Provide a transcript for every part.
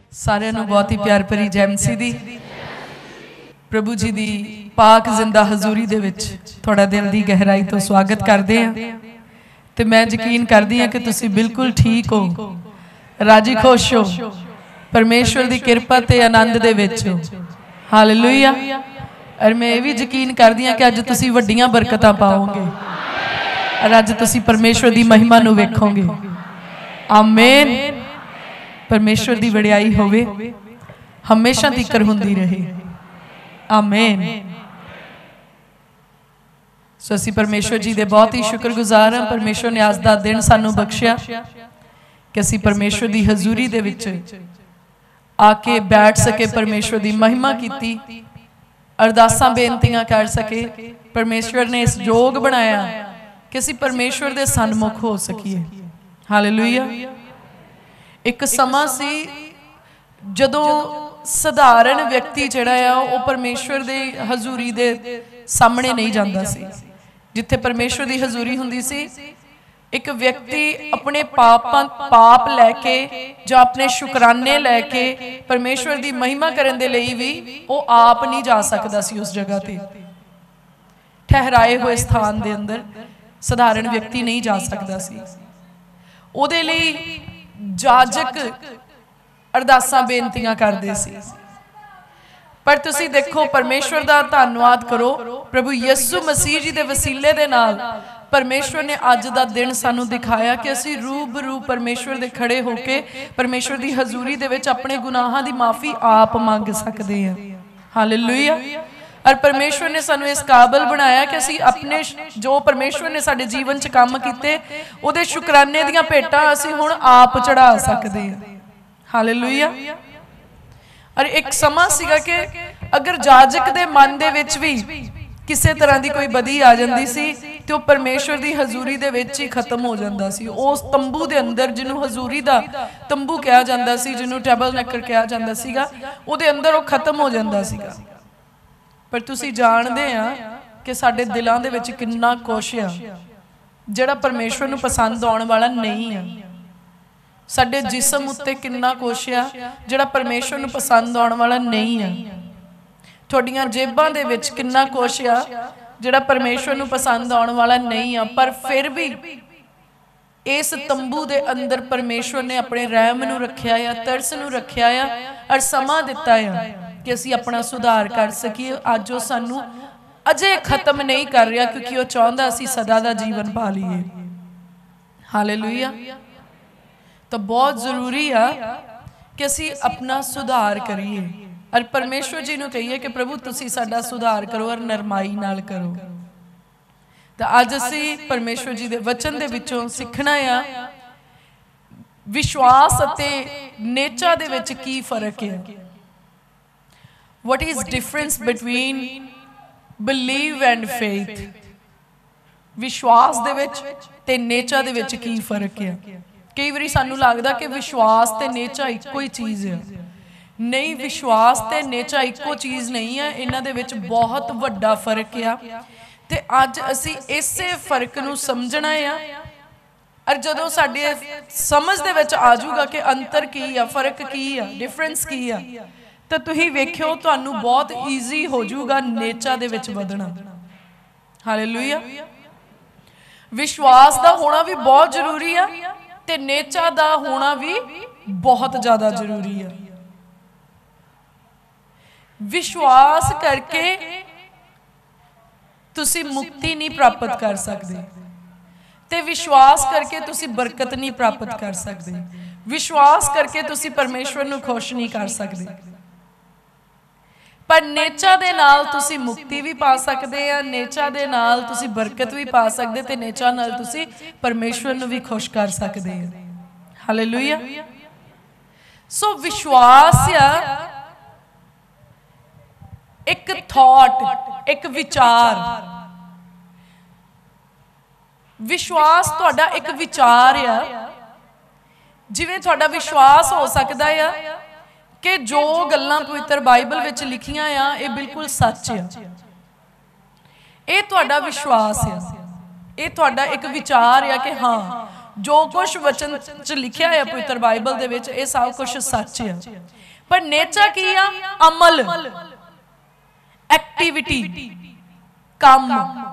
सारिਆਂ ਨੂੰ बहुत ही प्यार भरी जय मसीह दी। प्रभु जी दी पाक जिंदा हजूरी दे विच थोड़ा दिल दी गहराई तो स्वागत करते हैं। तो मैं यकीन करती हाँ कि तुसी बिल्कुल ठीक हो, राजी खुश हो, परमेश्वर की किरपा ते आनंद दे विच हो। हालेलुया। और मैं ये भी यकीन करती हाँ कि अज तुसी वड्डियां बरकतां पाओगे और अज तुसी परमेश्वर की महिमा नूं वेखोगे। आमीन। परमेश्वर की वडियाई होवे, हमेशा तिकर हुंदी रहे। आमीन। सो असीं परमेश्वर जी दे बहुत ही शुक्रगुजार हाँ। परमेश्वर ने अज दा दिन सानू बख्शिया कि असीं परमेश्वर की हजूरी दे विच आके बैठ सके, परमेश्वर की महिमा कीती, अरदासां बेनतियां कर सके। परमेश्वर ने इस योग बनाया कि असीं परमेश्वर दे सन्मुख हो सकीए। हालेलुया। एक समा सी जदों सधारण व्यक्ति जिहड़ा आ वो परमेश्वर दे हजूरी दे सामने नहीं जांदा सी। जिथे परमेश्वर की हजूरी हुंदी सी, एक व्यक्ति अपने पाप लैके जां अपने शुकराने लैके परमेश्वर की महिमा करन दे लई भी वो आप नहीं जा सकदा सी। उस जगह ते ठहराए हुए स्थान दे अंदर सधारण व्यक्ति नहीं जा सकदा सी। उहदे लई जाजक अरदासां बेनतियां करदे सी। पर तुसी देखो, परमेश्वर दा धन्नवाद करो, प्रभु यीशु मसीह जी दे वसीले दे नाल परमेश्वर ने अज दा दिन सानू दिखाया कि असी रूबरू परमेश्वर दे खड़े होके परमेश्वर दी हजूरी दे विच अपने गुनाहां दी माफ़ी आप मंग सकदे हैं। हालेलुया। और परमेश्वर ने सानू इस काबिल बनाया कि असी अपने जो परमेश्वर ने साडे जीवन च काम कीते उहदे शुकराने दीयां भेटां असी हुण आप चढ़ा सकदे हैं। हालेलुया। और एक समा सीगा कि अगर जाजक दे मन दे विच भी किसी तरह की कोई बदी आ जाती सी तो परमेश्वर की हजूरी दे विच ही खत्म हो जाता सी। उस तंबू दे अंदर, जिन्हों हजूरी दा तंबू कहा जाता सी, जिन्हों टैबरनेकल कहा जाता सीगा, उहदे अंदर वो खत्म हो जाता सीगा। पर तुसी जानदे आ कि साडे दिलां दे विच किन्ना कुछ आ जिहड़ा परमेश्वर नूं पसंद आउण वाला नहीं है। साडे जिस्म उत्ते किन्ना कुछ आ जिहड़ा परमेश्वर नूं पसंद आउण वाला नहीं है। तुहाडीआं जेबां दे विच किन्ना कुछ आ जिहड़ा परमेश्वर नूं पसंद आउण वाला नहीं है। पर फिर भी इस तंबू दे अंदर परमेश्वर ने अपने रहम नूं रखिया या तरस नूं रखिया या और समा दिता है कि असीं अपना सुधार कर सकीए। अज वो सानू अजे खत्म नहीं कर रहा क्योंकि वो चाहता असीं सदा दा जीवन पा लीए। हालेलुया। तो बहुत जरूरी है कि असीं अपना सुधार करिए और परमेश्वर जी नूं कहिए कि प्रभु तुसीं साडा सुधार करो और नरमाई नाल करो। तो अज असीं परमेश्वर जी दे वचन दे विचों सीखना आ विश्वास अते नेचा दे विच की फर्क है। What is difference between believe and faith? विश्वास दे विच ते नेचा दे विच की फर्क है। कई बारी सानू लगदा कि विश्वास ते नेचा इक्को ही चीज़ है। नहीं, विश्वास ते नेचा इक्को चीज़ नहीं है, इन्हां दे विच बहुत वड्डा फर्क है। ते अज असीं इसे फर्क नूं समझना है और जदों साडे समझ दे विच आ जाऊगा कि अंतर की है, फर्क की है, डिफरेंस की है, तो तुसीं वेखिओ तुहानू बहुत ईजी हो जाऊगा नेचा दे विच वधना। हालेलुया। विश्वास दा होना भी बहुत जरूरी है ते नेचा दा होना भी बहुत ज्यादा जरूरी है। विश्वास करके तुसी मुक्ति नहीं प्राप्त कर सकते ते विश्वास करके तुसी बरकत नहीं प्राप्त कर सकते। विश्वास करके तुसी परमेश्वर नूं खुश नहीं कर सकते। पर नेचा दे नाल तुसी मुक्ति भी पा सकते हैं, नेचा दे नाल तुसी बरकत भी पा सकते ते नेचा नाल तुसी परमेश्वर नूं भी खुश कर सकते हैं। हालेलुया। सो विश्वास या एक थॉट, एक विचार। विश्वास तुहाडा एक विचार आ। जिवें तुहाडा विश्वास हो सकदा है कि जो गल्लां पवित्र बाइबल विच लिखियां आ ये बिल्कुल सच है। ये तुहाडा विश्वास है, ये तुहाडा एक विचार है कि हाँ जो कुछ वचन च लिखिया है पवित्र बाइबल दे विच ये सब कुछ सच है, पर नेचा की आ? अमल, एक्टिविटी, काम।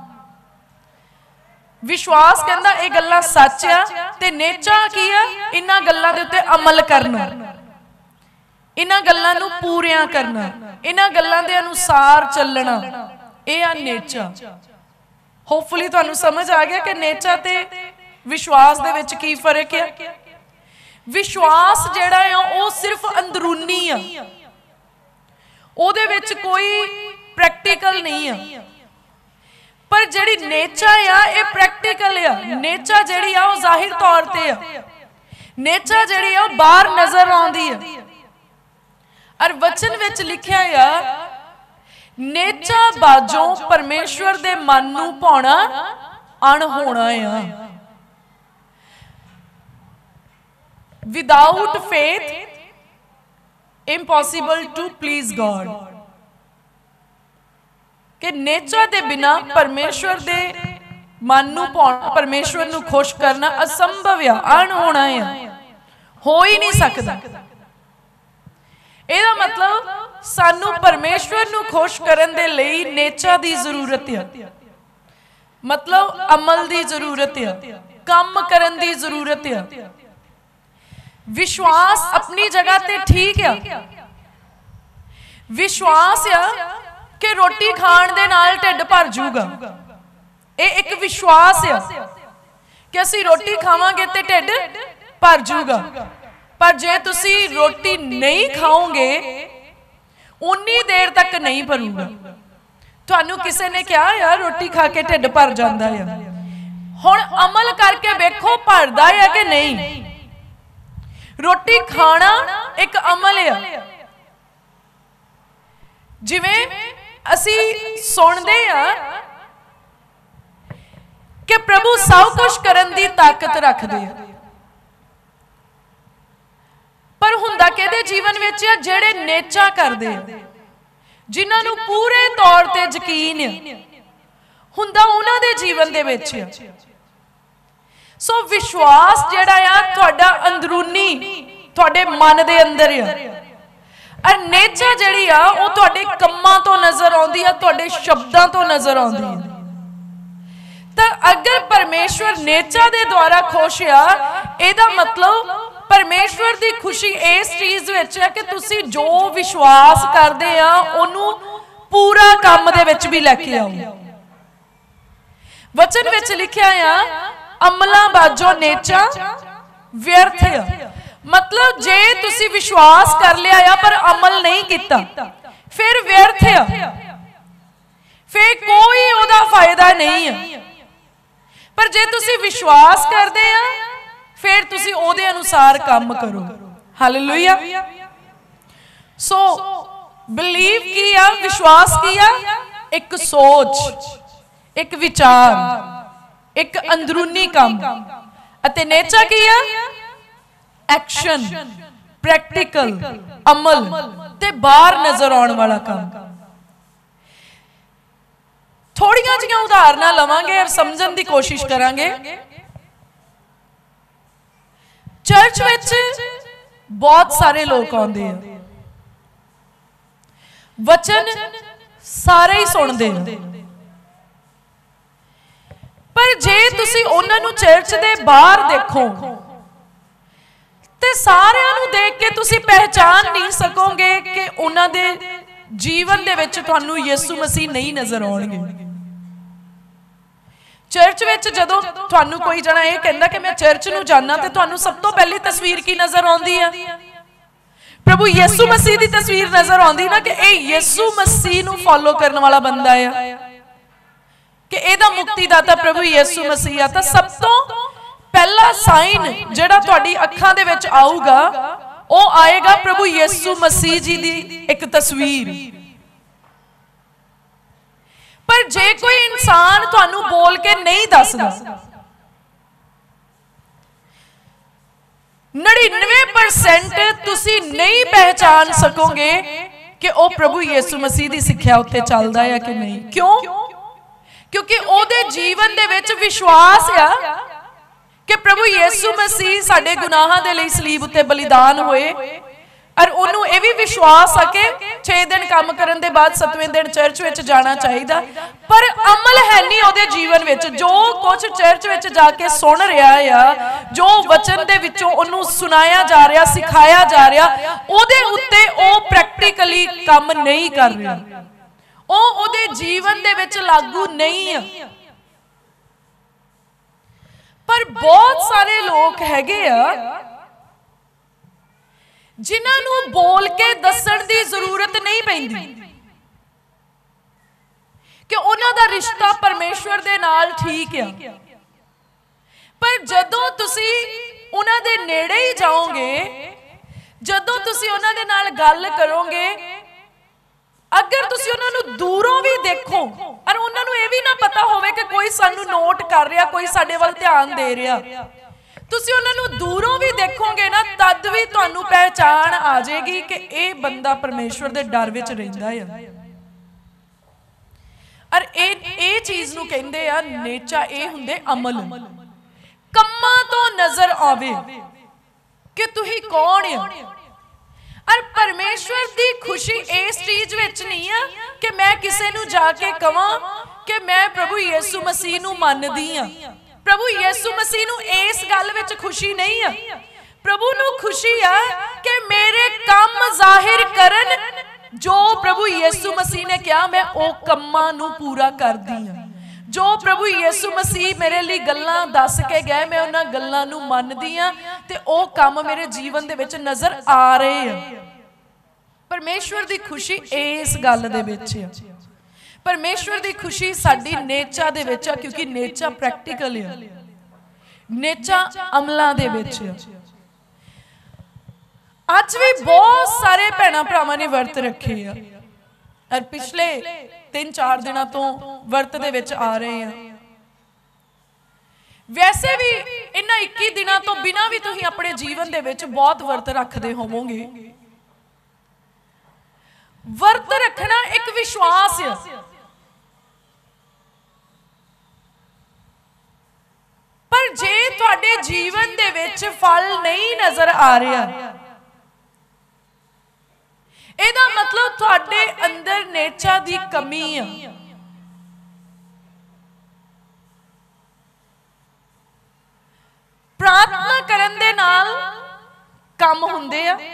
विश्वास कहंदा ये गल्लां सच आ ते नेचा की आ? इन्हां गल्लां दे उत्ते अमल करना, इन्हां गल्लां नूं पूरियां करना, इन्हां गल्लां दे अनुसार चलना, ये आ नेचा। होपफुली तुहानूं समझ आ गया कि नेचा ते विश्वास दे विच की फर्क है। विश्वास जिहड़ा है वो सिर्फ अंदरूनी आ, उहदे विच कोई प्रैक्टिकल नहीं है। पर जिहड़ी नेचा आ ये प्रैक्टिकल आ। नेचा जिहड़ी आ वो जाहिर तौर ते आ, नेचा जिहड़ी आ बाहर नजर आउंदी है। और वचन विच लिखिया आ नेचा बाजों परमेश्वर दे मन नूं भाउणा अणहोणा आ। Without faith impossible to please God, कि नेचा दे बिना परमेश्वर दे मन नूं भाउणा, परमेश्वर नूं खुश करना असंभव आ, अणहोणा आ, हो ही नहीं सकदा। ਇਹਦਾ मतलब सानू परमेश्वर नूं खुश करन दे लई नेचा दी जरूरत है, मतलब अमल दी जरूरत है, काम करन दी जरूरत है। विश्वास अपनी जगह ते ठीक है। विश्वास है कि रोटी खाण दे नाल ढिड भर जूगा, ये एक विश्वास है कि असीं रोटी खावांगे ते ढिड भर जूगा। पर जे तुसी रोटी नहीं खाओगे उन्नी देर तक नहीं भरूगा। तुहानू किसी ने कहा यार रोटी खा के ढिड भर जाता है, हुण अमल करके वेखो भरदा है कि नहीं। रोटी खाना एक अमल है। जिवें असी सुनते हैं कि प्रभु सब कुछ करन दी ताकत रखदे हैं, पर हुंदा किहदे जीवन विच आ? जिहड़े नेचा करदे आ, जिन्हां नूं पूरे तौर ते यकीन है, हुंदा उन्हां दे जीवन दे विच आ। सो विश्वास जिहड़ा आ तुहाडा अंदरूनी, तुहाडे मन दे अंदर आ। और नेचा जिहड़ी आ वो तुहाडे कम्मां तो नजर आउंदी आ, तुहाडे शब्दां तो नजर आउंदी आ। तां अगर परमेश्वर नेचा दे द्वारा खुश आ, इहदा मतलब परमेश्वर की खुशी इस चीज विच है कि तुसी जो विश्वास करते हैं उन्हों पूरा काम दे विच भी लैके आओ। वचन विच लिखिया आ अमलां बाजों नेचा व्यर्थ है। मतलब जे तुसी विश्वास कर लिया या पर अमल नहीं किया फिर व्यर्थ है, फिर कोई ओदा फायदा नहीं है। पर जे तुसी विश्वास करते हैं फिर तुसी ओदे अनुसार काम करो। हालेलुया। सो बिलीव किया, विश्वास किया, एक सोच, एक विचार, एक अंदरूनी काम, अते नेचा किया एक्शन, प्रैक्टिकल अमल ते बाहर नजर आने वाला काम। थोड़ियां जिहियां उदाहरणां लवांगे और समझण दी कोशिश करांगे। चर्च विच बहुत सारे लोग आउंदे हैं, वचन सारे ही सुनते हैं, पर जे तुसी उन्हां नूं चर्च दे बाहर देखो ते सारिआं नूं देख के तुसी पहचान नहीं सकोगे कि उन्हां दे जीवन दे विच तुहानूं यीशु मसीह नहीं नजर आउणगे। चर्च विच जदों तुहानूं कोई जना ये कहंदा कि मैं चर्च नूं जाना ते तुहानूं सब तो पहली तस्वीर की नजर आउंदी है? प्रभु यीशु मसीह की तस्वीर नजर आउंदी ना कि ये यीशु मसीह नूं फॉलो करने वाला बंदा है, कि इहदा मुक्तिदाता प्रभु यीशु मसीह आ। तां सब तो पहला साइन जिहड़ा तुहाडी अखां दे विच आऊगा वो आएगा प्रभु यीशु मसीह जी दी एक तस्वीर। पर जे कोई इंसान तुहानूं बोल के नहीं दसदा, 99% तुसी नहीं पहचान सकोगे कि वो प्रभु यीशु मसीह की सिक्ख्या उत्ते चलदा है कि नहीं। क्यों? क्योंकि ओदे जीवन दे विच विश्वास आ कि प्रभु यीशु मसीह साडे गुनाहां दे लई सलीब उत्ते बलिदान होए और उन्होंने यह भी विश्वास है कि 6 दिन काम करने के बाद 7वें दिन चर्च में जाना चाहिए, पर अमल है नहीं उहदे जीवन में। जो कुछ चर्च में जाके सुन रहा है, जो वचन दे विचों उन्होंने सुनाया जा रहा, सिखाया जा रहा, उहदे उत्ते ओ प्रैक्टिकली काम नहीं कर रहा, ओ उहदे जीवन दे विच लागू नहीं है। पर बहुत सारे लोग हैगे आ जिन्हों बोल के दसण की जरूरत नहीं पैंदी कि उन्हां दा रिश्ता परमेश्वर दे नाल ठीक है, पर जदों तुसी उन्हां दे नेड़े ही जाओगे, जदों तुसी उन्हां दे नाल गल करोगे, अगर तुसी उन्हां नूं दूरों भी देखो और उन्हां नूं ये भी ना पता होवे कि कोई सानू नोट कर रहा, कोई साडे वल ध्यान दे रहा, तुसी उन्हां नूं दूरों भी देखोगे ना, तद भी तुहानूं पहचान आ जाएगी कि यह बंदा परमेश्वर दे डर विच रहिंदा है। और ये चीज़ नूं कहंदे आ नेचा, ये हुंदे अमल, कम्मां तो नज़र आवे कि तुही कौन है। और परमेश्वर की खुशी इस चीज़ विच नहीं है कि मैं किसी नूं जाके कहां कि मैं प्रभु यीशु मसीह नूं मनदी हां। प्रभु यीशु मसीह नूं इस गल विच खुशी नहीं है, प्रभु नूं खुशी है कि मेरे काम जाहिर करन जो प्रभु यीशु मसीह ने कहा, मैं ओ कम्मां नूं पूरा करदी हां। जो प्रभु यीशु मसीह मेरे लिए गल्लां दस के गए, मैं उन्हां गल्लां नूं मनदी हां ते ओ काम मेरे जीवन दे विच नज़र आ रहे हैं। परमेश्वर दी खुशी इस गल दे विच है, परमेश्वर की खुशी साडी नेचा दे विच है, क्योंकि नेचा प्रैक्टिकल है, नेचा अमलों दे विच है। अज भी बहुत सारे भैणां भरावां ने वर्त रखे हैं और पिछले 3-4 दिनों तो वर्त दे विच आ रहे हैं। वैसे भी इन्हां 21 दिनों तो बिना भी तुसीं अपने जीवन दे विच बहुत वर्त रखते होवोगे। वर्त रखना एक विश्वास है, पर जे तुहाडे जीवन दे विच फल नहीं नजर आ रहा, इहदा मतलब तुहाडे अंदर नेचा दी कमी है। प्रार्थना करन दे नाल काम हुंदे आ,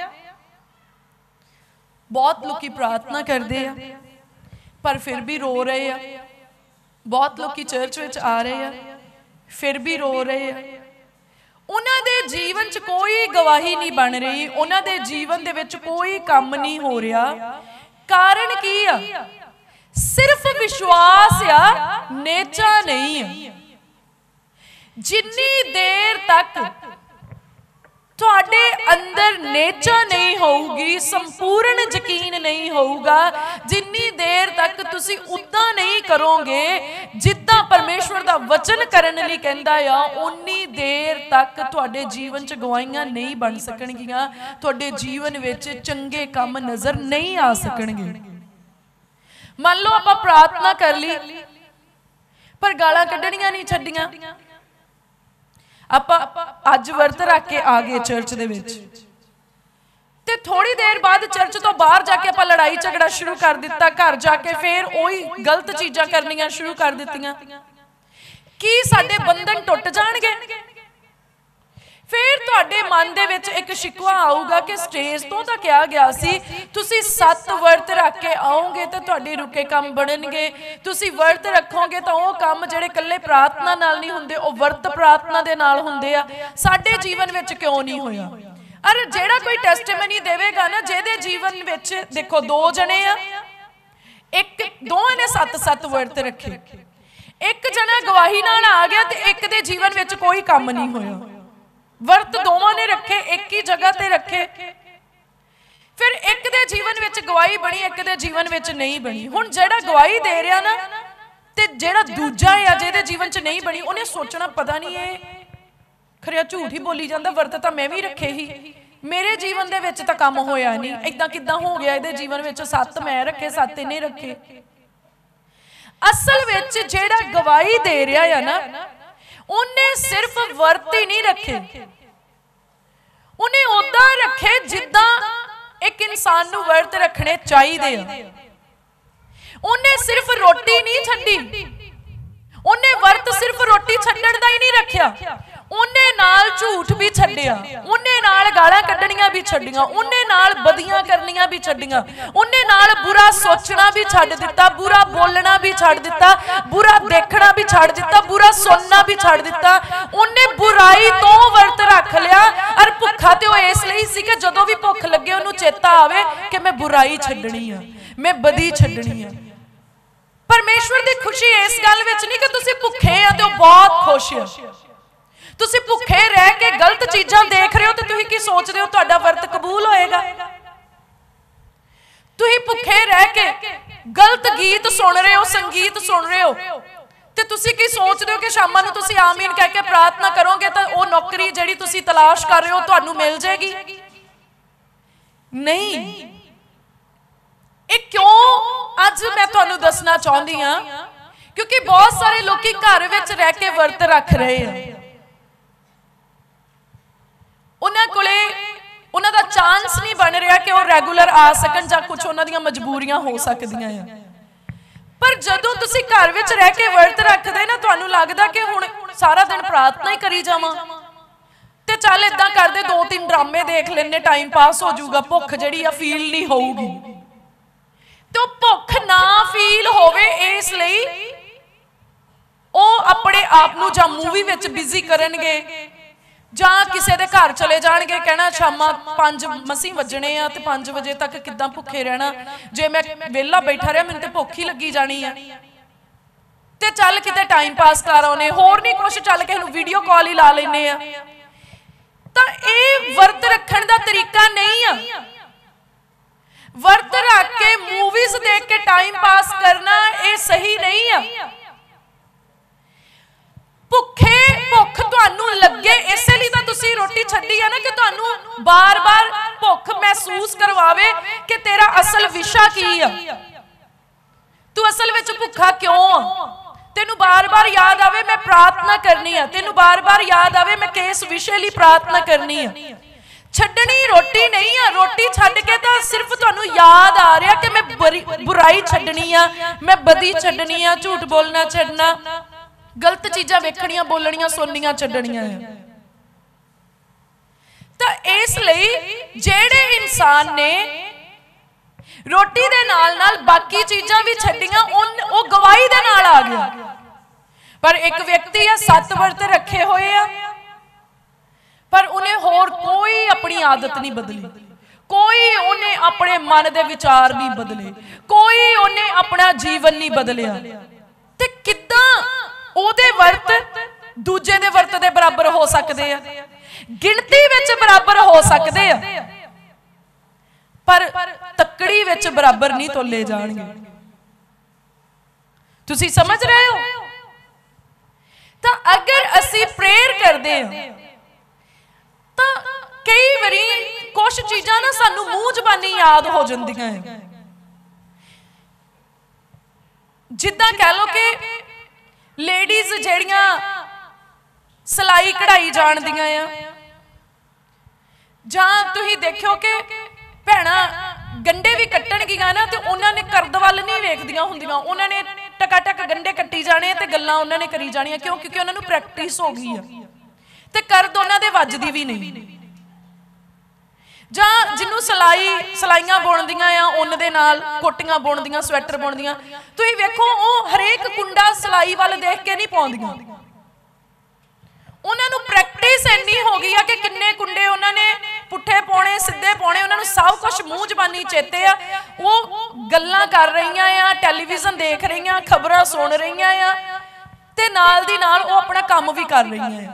बहुत लोग प्रार्थना करते हैं पर फिर भी रो रहे हैं, बहुत लोग चर्च विच आ रहे हैं फिर भी रो रहे हैं। उन्हां दे जीवन च कोई गवाही नहीं बन रही, उन्हां दे जीवन दे विच कोई काम नहीं हो रहा। कारण की आ? सिर्फ विश्वास आ, नेचा नहीं है। जिन्नी देर तक तुहाडे अंदर नेचा नहीं होगी, संपूर्ण यकीन नहीं होगा, जिन्नी देर तक तुसी उदा नहीं करोगे जिद्दां परमेश्वर दा वचन करन लई कहंदा आ, उन्नी देर तक तुहाडे जीवन च गवाहियां नहीं बन सकणगियां, तुहाडे जीवन विच चंगे काम नज़र नहीं आ सकणगे। मान लो आपां प्रार्थना कर ली पर गालां कड्ढणियां नहीं छड्डियां, आप अज वर्त रख के आ गए चर्च दे विच ते थोड़ी देर बाद चर्च तो बाहर जाके आप लड़ाई झगड़ा शुरू कर दिता, घर जाके फिर वही गलत चीज़ां करनियां शुरू कर दित्तियां। की साडे बंधन टुट जाणगे? फिर तुहाडे मन दे विच एक शिकवा आऊगा कि स्टेज तो तां कहा गया सी तुसी 7 वर्त रख के आओगे तो तुहाडे रुके काम बनणगे, तुसी वर्त रखोगे तो वो काम जिहड़े कल्ले प्रार्थना नाल नहीं हुंदे वो वर्त प्रार्थना दे नाल हुंदे आ। साडे जीवन विच क्यों नहीं होया? अरे जिहड़ा कोई टेस्टिमनी देवेगा ना, जिहदे जीवन विच देखो 2 जने आ, एक दोवां ने 7-7 वर्त रखे, एक जना गवाही नाल आ गया ते एक दे जीवन विच कोई काम नहीं होया। वर्त दोवां ने रखे, एक ही जगह ते रखे, फिर एक दे जीवन विच गवाही बनी, एक दे जीवन विच नहीं बनी। हुण जिहड़ा गवाही दे रहा ना ते जिहड़ा दूजा है जिहदे जीवन च नहीं बनी, उन्हें सोचना पता नहीं है खरिया झूठ ही बोली जाता, वर्त तां मैं भी रखे ही, मेरे जीवन दे विच तां काम होया नहीं, इदां किदां हो गया इहदे जीवन विच 7 मैं रखे 7 इहने रखे। असल विच जिहड़ा गवाही दे रहा है ना ਉਹਨੇ ਸਿਰਫ ਵਰਤ ਹੀ ਨਹੀਂ ਰੱਖੇ, ਉਹਨੇ ਉਦਾਂ ਰੱਖੇ ਜਿੱਦਾਂ ਇੱਕ ਇਨਸਾਨ ਨੂੰ ਵਰਤ ਰੱਖਣੇ ਚਾਹੀਦੇ ਆ। ਉਹਨੇ ਸਿਰਫ ਰੋਟੀ ਨਹੀਂ ਛੱਡੀ, ਉਹਨੇ ਵਰਤ ਸਿਰਫ ਰੋਟੀ ਛੱਡਣ ਦਾ ਹੀ ਨਹੀਂ ਰੱਖਿਆ, ਉਹਨੇ ਨਾਲ ਝੂਠ ਵੀ ਛੱਡਿਆ, ਉਹਨੇ ਨਾਲ ਗਾਲਾਂ ਕੱਢਣੀਆਂ ਵੀ ਛੱਡੀਆਂ, ਉਹਨੇ ਨਾਲ ਬਦੀਆਂ ਕਰਨੀਆਂ ਵੀ ਛੱਡੀਆਂ, ਉਹਨੇ ਨਾਲ ਬੁਰਾ ਸੋਚਣਾ ਵੀ ਛੱਡ ਦਿੱਤਾ, ਬੁਰਾ ਬੋਲਣਾ ਵੀ ਛੱਡ ਦਿੱਤਾ, ਬੁਰਾ ਦੇਖਣਾ ਵੀ ਛੱਡ ਦਿੱਤਾ, ਬੁਰਾ ਸੁਣਨਾ ਵੀ ਛੱਡ ਦਿੱਤਾ। ਉਹਨੇ ਬੁਰਾਈ ਤੋਂ ਵਰਤ ਰੱਖ ਲਿਆ। ਔਰ ਭੁੱਖਾ ਤੇ ਉਹ ਇਸ ਲਈ ਸੀ ਕਿ ਜਦੋਂ ਵੀ ਭੁੱਖ ਲੱਗੇ ਉਹਨੂੰ ਚੇਤਾ ਆਵੇ ਕਿ ਮੈਂ ਬੁਰਾਈ ਛੱਡਣੀ ਆ, ਮੈਂ ਬਦੀ ਛੱਡਣੀ ਆ। ਪਰਮੇਸ਼ਵਰ ਦੀ ਖੁਸ਼ੀ ਇਸ ਗੱਲ ਵਿੱਚ ਨਹੀਂ ਕਿ ਤੁਸੀਂ ਭੁੱਖੇ ਆ ਤੇ ਉਹ ਬਹੁਤ ਖੁਸ਼ ਆ। ਤੁਸੀਂ ਭੁੱਖੇ ਰਹਿ ਕੇ ਗਲਤ ਚੀਜ਼ਾਂ ਦੇਖ ਰਹੇ ਹੋ ਤੇ ਤੁਸੀਂ ਕੀ ਸੋਚਦੇ ਹੋ ਤੁਹਾਡਾ ਵਰਤ ਕਬੂਲ ਹੋਏਗਾ? ਤੁਸੀਂ ਭੁੱਖੇ ਰਹਿ ਕੇ ਗਲਤ ਗੀਤ ਸੁਣ ਰਹੇ ਹੋ, ਸੰਗੀਤ ਸੁਣ ਰਹੇ ਹੋ ਤੇ ਤੁਸੀਂ ਕੀ ਸੋਚਦੇ ਹੋ ਕਿ ਸ਼ਾਮਾਂ ਨੂੰ ਤੁਸੀਂ ਆਮੀਨ ਕਹਿ ਕੇ ਪ੍ਰਾਰਥਨਾ ਕਰੋਗੇ ਤਾਂ ਉਹ ਨੌਕਰੀ ਜਿਹੜੀ ਤੁਸੀਂ ਤਲਾਸ਼ ਕਰ ਰਹੇ ਹੋ ਤੁਹਾਨੂੰ ਮਿਲ ਜਾਏਗੀ? ਨਹੀਂ। ਇਹ ਕਿਉਂ ਅੱਜ ਮੈਂ ਤੁਹਾਨੂੰ ਦੱਸਣਾ ਚਾਹੁੰਦੀ ਹਾਂ? ਕਿਉਂਕਿ ਬਹੁਤ ਸਾਰੇ ਲੋਕੀ ਘਰ ਵਿੱਚ ਰਹਿ ਕੇ ਵਰਤ ਰੱਖ ਰਹੇ ਆ। ਉਹਨਾਂ ਕੋਲੇ ਉਹਨਾਂ ਦਾ ਚਾਂਸ ਨਹੀਂ ਬਣ ਰਿਹਾ ਕਿ ਉਹ ਰੈਗੂਲਰ ਆ ਸਕਣ ਜਾਂ ਕੁਝ ਉਹਨਾਂ ਦੀਆਂ ਮਜਬੂਰੀਆਂ ਹੋ ਸਕਦੀਆਂ ਆ। ਪਰ ਜਦੋਂ ਤੁਸੀਂ ਘਰ ਵਿੱਚ ਰਹਿ ਕੇ ਵਰਤ ਰੱਖਦੇ ਨਾ, ਤੁਹਾਨੂੰ ਲੱਗਦਾ ਕਿ ਹੁਣ ਸਾਰਾ ਦਿਨ ਪ੍ਰਾਰਥਨਾ ਹੀ ਕਰੀ ਜਾਵਾਂ ਤੇ ਚੱਲ ਇਦਾਂ ਕਰਦੇ 2-3 ਡਰਾਮੇ ਦੇਖ ਲੈਣੇ, ਟਾਈਮ ਪਾਸ ਹੋ ਜਾਊਗਾ, ਭੁੱਖ ਜਿਹੜੀ ਆ ਫੀਲ ਨਹੀਂ ਹੋਊਗੀ। ਤੇ ਉਹ ਭੁੱਖ ਨਾ ਫੀਲ ਹੋਵੇ ਇਸ ਲਈ ਉਹ ਆਪਣੇ ਆਪ ਨੂੰ ਜਾਂ ਮੂਵੀ ਵਿੱਚ ਬਿਜ਼ੀ ਕਰਨਗੇ ਜਾਂ ਕਿਸੇ ਦੇ ਘਰ ਚਲੇ ਜਾਣਗੇ, ਕਹਿਣਾ ਸ਼ਾਮਾਂ 5 ਮਸੀਂ ਵੱਜਣੇ ਆ ਤੇ 5 ਵਜੇ ਤੱਕ ਕਿੱਦਾਂ ਭੁੱਖੇ ਰਹਿਣਾ, ਜੇ ਮੈਂ ਵਿਹਲਾ ਬੈਠਾ ਰਿਹਾ ਮੈਨੂੰ ਤੇ ਭੁੱਖ ਹੀ ਲੱਗੀ ਜਾਣੀ ਆ। ਤੇ ਚੱਲ ਕਿਤੇ ਟਾਈਮ ਪਾਸ ਕਰ ਆਉਨੇ, ਹੋਰ ਨਹੀਂ ਕੁਛ, ਚੱਲ ਕਿਸੇ ਨੂੰ ਵੀਡੀਓ ਕਾਲ ਹੀ ਲਾ ਲੈਨੇ ਆ। ਤਾਂ ਇਹ ਵਰਤ ਰੱਖਣ ਦਾ ਤਰੀਕਾ ਨਹੀਂ ਆ। ਵਰਤ ਰੱਖ ਕੇ ਮੂਵੀਜ਼ ਦੇਖ ਕੇ ਟਾਈਮ ਪਾਸ ਕਰਨਾ ਇਹ ਸਹੀ ਨਹੀਂ ਆ। ਭੁੱਖ ਤੁਹਾਨੂੰ ਲੱਗੇ ਇਸੇ ਲਈ ਤਾਂ ਤੁਸੀਂ ਰੋਟੀ ਛੱਡੀ ਆ ਨਾ, ਕਿ ਤੁਹਾਨੂੰ ਬਾਰ-ਬਾਰ ਭੁੱਖ ਮਹਿਸੂਸ ਕਰਵਾਵੇ ਕਿ ਤੇਰਾ ਅਸਲ ਵਿਸ਼ਾ ਕੀ ਆ, ਤੂੰ ਅਸਲ ਵਿੱਚ ਭੁੱਖਾ ਕਿਉਂ ਆ। ਤੈਨੂੰ ਬਾਰ-ਬਾਰ ਯਾਦ ਆਵੇ ਮੈਂ ਪ੍ਰਾਰਥਨਾ ਕਰਨੀ ਆ, ਤੈਨੂੰ ਬਾਰ-ਬਾਰ ਯਾਦ ਆਵੇ ਮੈਂ ਕਿਸ ਵਿਸ਼ੇ ਲਈ ਪ੍ਰਾਰਥਨਾ ਕਰਨੀ ਆ। ਛੱਡਣੀ ਰੋਟੀ ਨਹੀਂ ਆ। ਰੋਟੀ ਛੱਡ ਕੇ ਤਾਂ ਸਿਰਫ ਤੁਹਾਨੂੰ ਯਾਦ ਆ ਰਿਹਾ ਕਿ ਮੈਂ ਬੁਰਾਈ ਛੱਡਣੀ ਆ, ਮੈਂ ਬਦੀ ਛੱਡਣੀ ਆ, ਝੂਠ ਬੋਲਣਾ ਛੱਡਣਾ, ਗਲਤ ਚੀਜ਼ਾਂ ਵੇਖਣੀਆਂ, ਬੋਲਣੀਆਂ, ਸੁਣਨੀਆਂ ਛੱਡਣੀਆਂ ਆ। ਤਾਂ ਇਸ ਲਈ ਜਿਹੜੇ ਇਨਸਾਨ ਨੇ ਰੋਟੀ ਦੇ ਨਾਲ-ਨਾਲ ਬਾਕੀ ਚੀਜ਼ਾਂ ਵੀ ਛੱਡੀਆਂ ਉਹ ਗਵਾਹੀ ਦੇ ਨਾਲ ਆ ਗਿਆ। ਪਰ ਇੱਕ ਵਿਅਕਤੀ ਆ 7 ਵਰਤ ਰੱਖੇ ਹੋਏ ਆ ਪਰ ਉਹਨੇ ਹੋਰ ਕੋਈ ਆਪਣੀ ਆਦਤ ਨਹੀਂ ਬਦਲੀ, ਕੋਈ ਉਹਨੇ ਆਪਣੇ ਮਨ ਦੇ ਵਿਚਾਰ ਨਹੀਂ ਬਦਲੇ, ਕੋਈ ਉਹਨੇ ਆਪਣਾ ਜੀਵਨ ਨਹੀਂ ਬਦਲਿਆ। ਤੇ ਕਿੱਦਾਂ ਉਹਦੇ ਵਰਤ ਦੂਜੇ ਦੇ ਵਰਤ ਦੇ ਬਰਾਬਰ ਹੋ ਸਕਦੇ ਆ? ਗਿਣਤੀ ਵਿੱਚ ਬਰਾਬਰ ਹੋ ਸਕਦੇ ਆ ਪਰ ਤੱਕੜੀ ਵਿੱਚ ਬਰਾਬਰ ਨਹੀਂ ਤੋਲੇ ਜਾਣਗੇ। ਤੁਸੀਂ ਸਮਝ ਰਹੇ ਹੋ? ਤਾਂ ਅਗਰ ਅਸੀਂ ਪ੍ਰੇਅਰ ਕਰਦੇ ਹਾਂ ਤਾਂ ਕਈ ਵਾਰੀ ਕੁਝ ਚੀਜ਼ਾਂ ਨਾ ਸਾਨੂੰ ਮੂੰਹ ਜ਼ਬਾਨੀ ਯਾਦ ਹੋ ਜਾਂਦੀਆਂ ਹੈ। ਜਿੱਦਾਂ ਕਹਿ ਲੋ ਕਿ ਲੇਡੀਜ਼ ਜਿਹੜੀਆਂ ਸਿਲਾਈ ਕਢਾਈ ਜਾਣਦੀਆਂ ਆ, ਜਾਂ ਤੁਸੀਂ ਦੇਖਿਓ ਕਿ ਭੈਣਾਂ ਗੰਡੇ ਵੀ ਕੱਟਣਗੀਆਂ ਨਾ ਤੇ ਉਹਨਾਂ ਨੇ ਕਰਦ ਵੱਲ ਨਹੀਂ ਵੇਖਦੀਆਂ ਹੁੰਦੀਆਂ, ਉਹਨਾਂ ਨੇ ਟਕਾ ਟਕ ਗੰਡੇ ਕੱਟੀ ਜਾਣੇ ਤੇ ਗੱਲਾਂ ਉਹਨਾਂ ਨੇ ਕਰੀ ਜਾਣੀਆਂ। ਕਿਉਂ? ਕਿਉਂਕਿ ਉਹਨਾਂ ਨੂੰ ਪ੍ਰੈਕਟਿਸ ਹੋ ਗਈ ਆ ਤੇ ਕਰਦ ਉਹਨਾਂ ਦੇ ਵੱਜਦੀ ਵੀ ਨਹੀਂ। ਜਾਂ ਜਿਹਨੂੰ ਸਲਾਈਆਂ ਬੁਣਦੀਆਂ ਆ, ਉੱਨ ਦੇ ਨਾਲ ਕੋਟੀਆਂ ਬੁਣਦੀਆਂ, ਸਵੈਟਰ ਬੁਣਦੀਆਂ, ਤੁਸੀਂ ਵੇਖੋ ਉਹ ਹਰੇਕ ਕੁੰਡਾ ਸਲਾਈ ਵੱਲ ਦੇਖ ਕੇ ਨਹੀਂ ਪਾਉਂਦੀਆਂ। ਉਹਨਾਂ ਨੂੰ ਪ੍ਰੈਕਟਿਸ ਇੰਨੀ ਹੋ ਗਈ ਆ ਕਿ ਕਿੰਨੇ ਕੁੰਡੇ ਉਹਨਾਂ ਨੇ ਪੁੱਠੇ ਪਾਉਣੇ, ਸਿੱਧੇ ਪਾਉਣੇ, ਉਹਨਾਂ ਨੂੰ ਸਭ ਕੁਝ ਮੂੰਹ ਜ਼ਬਾਨੀ ਚੇਤੇ ਆ। ਉਹ ਗੱਲਾਂ ਕਰ ਰਹੀਆਂ ਆ, ਟੈਲੀਵਿਜ਼ਨ ਦੇਖ ਰਹੀਆਂ, ਖਬਰਾਂ ਸੁਣ ਰਹੀਆਂ ਆ ਤੇ ਨਾਲ ਦੀ ਨਾਲ ਉਹ ਆਪਣਾ ਕੰਮ ਵੀ ਕਰ ਰਹੀਆਂ ਆ।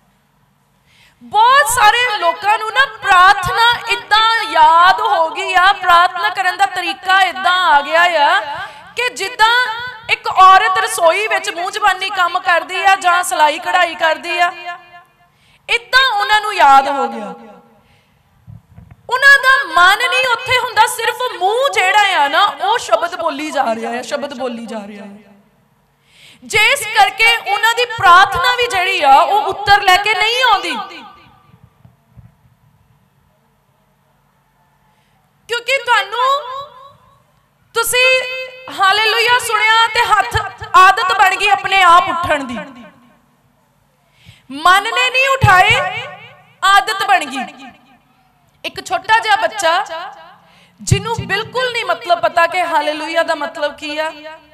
ਬਹੁਤ ਸਾਰੇ ਲੋਕਾਂ ਨੂੰ ਨਾ ਪ੍ਰਾਰਥਨਾ ਇਦਾਂ ਯਾਦ ਹੋ ਗਈ ਆ, ਪ੍ਰਾਰਥਨਾ ਕਰਨ ਦਾ ਤਰੀਕਾ ਇਦਾਂ ਆ ਗਿਆ ਆ ਕਿ ਜਿੱਦਾਂ ਇੱਕ ਔਰਤ ਰਸੋਈ ਵਿੱਚ ਮੂੰਹ ਜ਼ਬਾਨੀ ਕੰਮ ਕਰਦੀ ਆ ਜਾਂ ਸਿਲਾਈ ਕਢਾਈ ਕਰਦੀ ਆ, ਇਦਾਂ ਉਹਨਾਂ ਨੂੰ ਯਾਦ ਹੋ ਗਿਆ। ਉਹਨਾਂ ਦਾ ਮਨ ਨਹੀਂ ਉੱਥੇ ਹੁੰਦਾ, ਸਿਰਫ ਮੂੰਹ ਜਿਹੜਾ ਆ ਨਾ ਉਹ ਸ਼ਬਦ ਬੋਲੀ ਜਾ ਰਿਹਾ ਹੈ, ਸ਼ਬਦ ਬੋਲੀ ਜਾ ਰਿਹਾ ਹੈ। जिस करके उन्हां दी प्रार्थना भी जिहड़ी आ वो उत्तर लैके नहीं आउंदी, क्योंकि तुसी हालेलुया सुनिया ते हथ आदत बन गई अपने आप उठण दी, मन ने नहीं उठाए, आदत बन गई। एक छोटा जिहा बच्चा जिन्हों बिल्कुल नहीं मतलब पता कि हालेलुया दा मतलब की आ,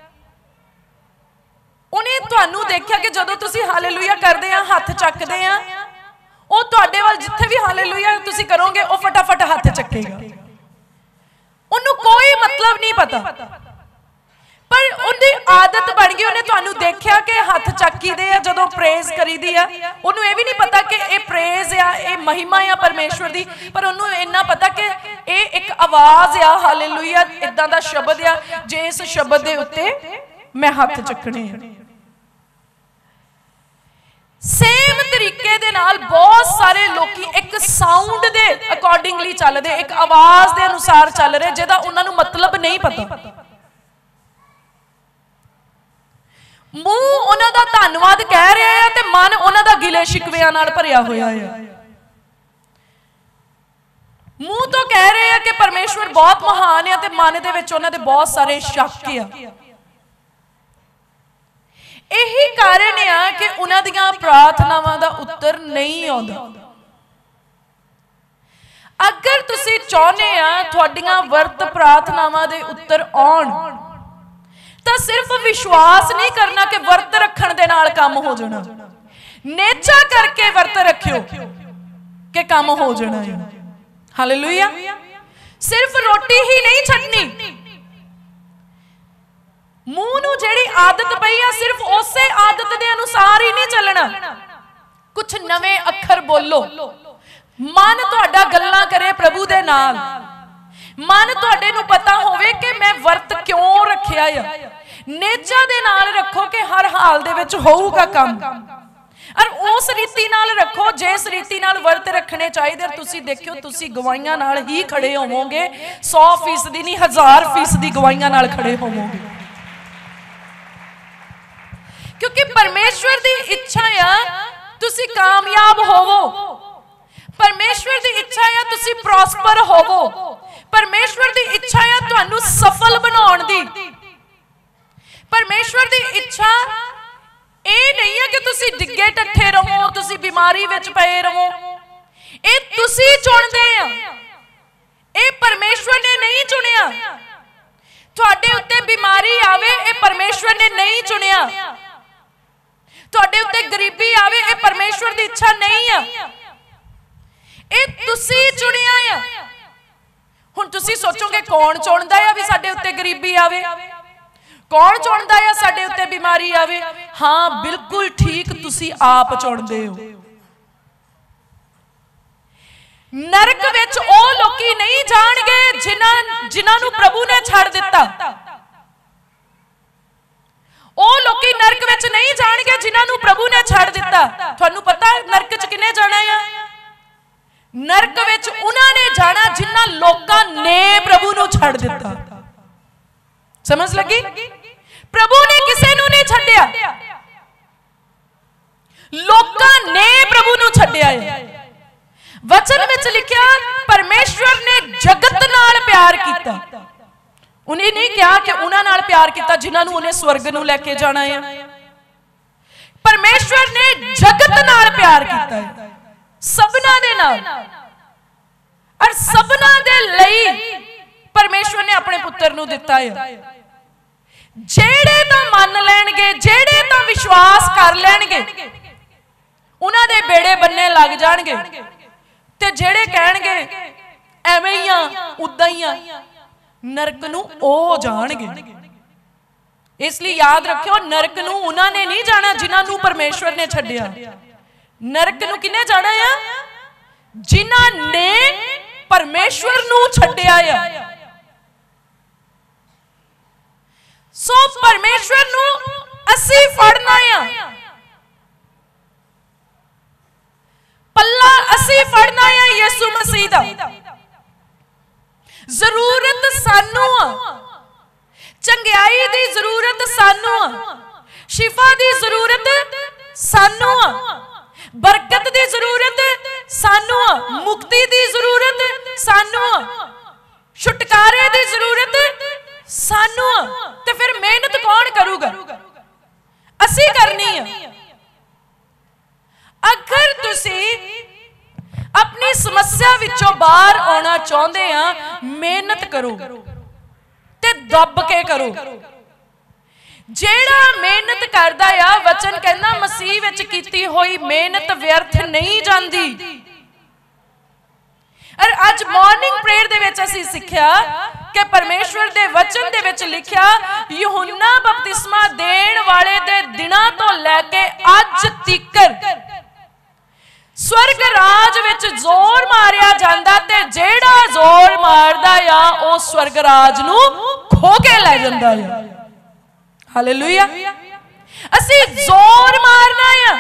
उन्हें तुहानू देखिया कि जदों तुसी हालेलुया करदे आ हथ चकदे आ, वो तुहाडे वल जिथे भी हालेलुया तुसी करोगे वो फटाफट हथ चकेगा, उन्होंने कोई मतलब नहीं पता, पर उनकी आदत बन गई। उन्हें तुहानू देखिया कि हथ चकी दे आ जदों प्रेज करीदी आ, उन्होंने ये भी नहीं पता कि ये प्रेज आ, ये महिमा आ परमेश्वर दी, पर उन्होंने इन्ना पता कि ये एक आवाज आ हालेलुया इदां दा शब्द आ, जे इस शब्द दे उत्ते मैं हथ चकने। सेम तरीके दे नाल बहुत सारे लोकी एक साउंड दे अकॉर्डिंगली चल रहे, एक आवाज दे अनुसार चल रहे, जिहदा उन्हां नू मतलब नहीं पता। मूँह उन्हां दा धन्नवाद कह रहे हैं ते मन उन्हां दा गिले शिकवियां नाल भरिया होया है। मूँह तो कह रहे हैं कि परमेश्वर बहुत महान है, ते मन दे विच उन्हां दे बहुत सारे शक आ। यही कारण है कि उन्हां दियां प्रार्थनावां दा उत्तर नहीं आउंदा। अगर तुसी चाहुंदे आ तुहाडीआं वर्त प्रार्थनावां दे उत्तर आउण, तो सिर्फ विश्वास नहीं करना कि वर्त रखण दे नाल काम हो जाना, नेचा करके वर्त रखियो कि काम हो जाना है। हालेलुया। सिर्फ रोटी ही नहीं छड्डनी, मूँह नू जिहड़ी आदत पई आ सिर्फ उसे आदत दे अनुसार ही नहीं चलना, कुछ नवे अखर बोलो, मन तुहाडा गल्लां करे प्रभु दे नाल, मन तुहाडे नू पता होवे कि मैं वर्त क्यों रखिया आ, नेचा दे नाल रखो कि हर हाल दे विच होऊगा काम, और उस रीति नाल रखो जिस रीति नाल वर्त रखने चाहिए। तुसी देखियो तुसी गवाहियां नाल ही खड़े होवोगे, 100% नहीं 1000% गवाहियां नाल खड़े होवोगे, क्योंकि परमेश्वर दी इच्छा आ तुसी कामयाब होवो, परमेश्वर दी इच्छा है तुसी प्रॉस्पर होवो, परमेश्वर दी इच्छा है तुहानू सफल बनाउण दी। परमेश्वर दी इच्छा ये नहीं है कि तुसी डिगे टट्ठे रहो, तुसी बीमारी विच पए रहो, ये तुसी चुनदे आ, ये परमेश्वर ने नहीं चुनिया। तुहाडे उत्ते बीमारी आवे ये परमेश्वर ने नहीं चुनिया, तुहाडे उत्ते गरीबी आवे ये परमेश्वर दी इच्छा नहीं है, ये तुसी चुनिया आ। हुण तुसी सोचोगे कौन चुनदा है भी साडे उत्ते गरीबी आवे, कौन चुनदा है साडे उत्ते बीमारी आवे? हाँ बिल्कुल ठीक, तुसी आप चुनदे हो। नरक विच ओ लोकी नहीं जाणगे जिन्हां नूं प्रभु ने छड़ दिता, ओ लोकी नरक विच नहीं जाणगे जिन्हां नूं प्रभु ने छड़ दिता। तुहानूं पता नरक च किने जाना है? नरक विच उन्हां ने जाना जिन्हां लोकां ने प्रभु नूं छड़ दिता। समझ लगी? प्रभु ने किसे नूं नहीं छड्डिया, लोकां ने प्रभु नूं छड्डिया है। वचन विच लिखिया परमेश्वर ने जगत नाल प्यार कीता, उन्हें नहीं कहा कि उन्हां नाल प्यार कीता जिन्हां नूं उन्हें स्वर्ग नूं लैके जाना है। परमेश्वर ने जगत नाल प्यार कीता है, सबना दे नाल, और सबना दे लई परमेश्वर ने अपने पुत्र नूं दिता है। जेड़े तां मन लैणगे, जेड़े तां विश्वास कर लैणगे, उन्हां दे बेड़े बन्ने लग जाणगे, ते जेड़े कहणगे एवें ही आ उदां ही आ, नरक नूं ओ जाणगे। इसलिए याद रखियो नरक नूं उन्हां ने नहीं जाना जिन्हां नूं परमेश्वर ने छड्डिया, नरक नूं किने जाना है? जिन्हां ने परमेश्वर नूं छड्डिया है। सो परमेश्वर नूं असी फड़ना है, पल्ला असी फड़ना है यीशु मसीह दा। जरूरत सानू आ, चंगियाई दी जरूरत सानू आ, शिफा की जरूरत सानू आ, बरकत की जरूरत सानू आ, मुक्ति की जरूरत सानू आ, छुटकारे की जरूरत सानू आ। ते फिर मेहनत कौन करूगा? असी करनी है। अगर तुसी अपनी समस्या विचों बाहर आना चाहते हैं, मेहनत करो ते दब के करो। जेड़ा मेहनत करदा आ, वचन कहना मसीह विच कीती हुई मेहनत व्यर्थ नहीं जाती। और अज मॉर्निंग प्रेयर दे विच असीं सिक्ख्या कि परमेश्वर दे वचन दे विच लिखिया, यूहन्ना बपतिस्मा देण वाले दे दिनां तो लैके अज तिकर स्वर्ग राज विच जोर मारिया जांदा, ते जेड़ा जोर मारदा आ ओ स्वर्ग राज नूं खो के लै जांदा आ। हालेलुया। असी जोर मारना है।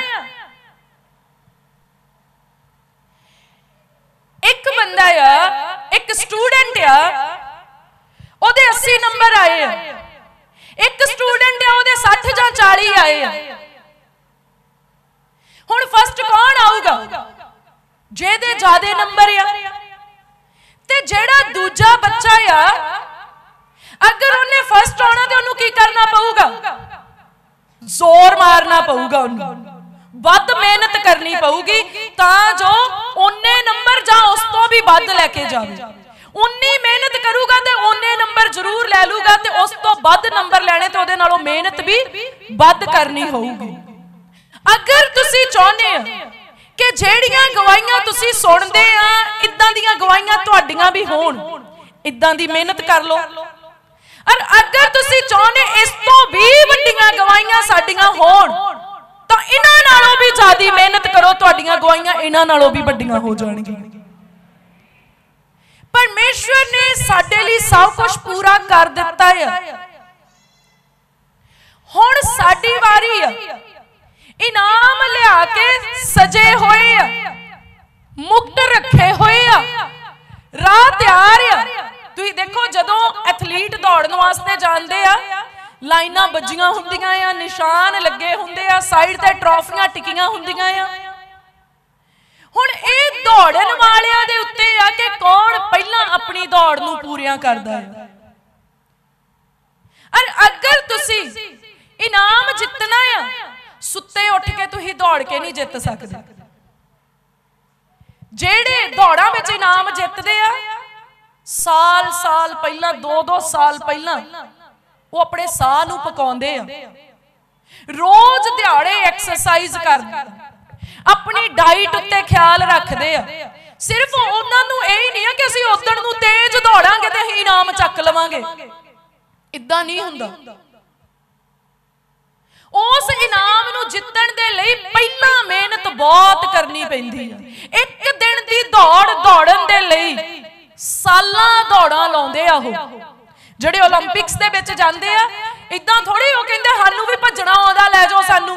एक बंदा आ, एक स्टूडेंट आ, ओदे 80 नंबर आए आ। एक स्टूडेंट आ, ओदे 60 ਜਾਂ 40 आए आ। हुण फर्स्ट कौन आऊगा? जेदे ज्यादा नंबर आ। ते जेड़ा दूजा बच्चा आ, अगर उन्हें फर्स्ट आना तो उन्हें की करना पऊगा? जोर मारना पऊगा, वध मेहनत करनी पऊगी, जो उन्ने नंबर जा उस तो भी वध लेके जावे। उन्नी मेहनत करूगा तो उन्ने नंबर जरूर ले लूगा, ते उस तो वध नंबर लेने तो उहदे नालों मेहनत भी वध करनी होगी। अगर तुसी चाहते हो कि जेड़ियां गवाहियां तुसी सुनदे आ, इदां दीयां गवाहियां तुहाडीआं भी होण, इदां दी मेहनत कर लो। और अगर तुसी चाहते इस तो भी वड्डियां गवाहियां साडियां होण, तो इन्हां नालों भी ज्यादा मेहनत करो, तुहाडीआं गवाहियां इन्हां नालों भी वड्डियां हो जाणगीआं। परमेश्वर ने साडे लई सब कुछ पूरा कर दिता है। हुण साडी वारी है। इनाम लिया के सजे होए आ, मुकुट रखे होए आ, राह तैयार आ। तुसीं देखो जदों एथलीट दौड़न वास्ते जांदे आ, लाइनां बजियां हुंदियां आ, निशान लगे हुंदे आ, साइड ते ट्रॉफियां टिकियां हुंदियां आ। हुण इह दौड़न वालियां दे उत्ते आ कि कौन पहलां अपनी दौड़ नूं पूरियां करदा है। और अगर तुसीं इनाम जितना आ, सुत्ते उठ के तुसीं दौड़ के नहीं जित सकदे। जेड़े दौड़ां विच इनाम जितदे आ, साल साल पहला, 2-2 साल पहला वो अपने साह नूं पकाउंदे आ, रोज दिहाड़े एक्सरसाइज करदे, अपनी डाइट उत्ते ख्याल रखदे आ। सिर्फ उन्हां नूं यही नहीं है कि असीं उदण नूं तेज दौड़ांगे ते असीं इनाम चक लवांगे, इदां नहीं हुंदा। उस इनाम नूं जितण दे लई पहला मेहनत बहुत करनी पैंदी है। एक दिन दी दौड़ दौड़न दे लई सालां दौड़ां लाउंदे आ। ਜਿਹੜੇ ओलंपिक्स ਦੇ ਵਿੱਚ ਜਾਂਦੇ ਆ, ਇਦਾਂ ਥੋੜੀ ਉਹ ਕਹਿੰਦੇ ਸਾਨੂੰ ਵੀ ਭੱਜਣਾ ਆਉਂਦਾ, ਲੈ ਜਾਓ ਸਾਨੂੰ।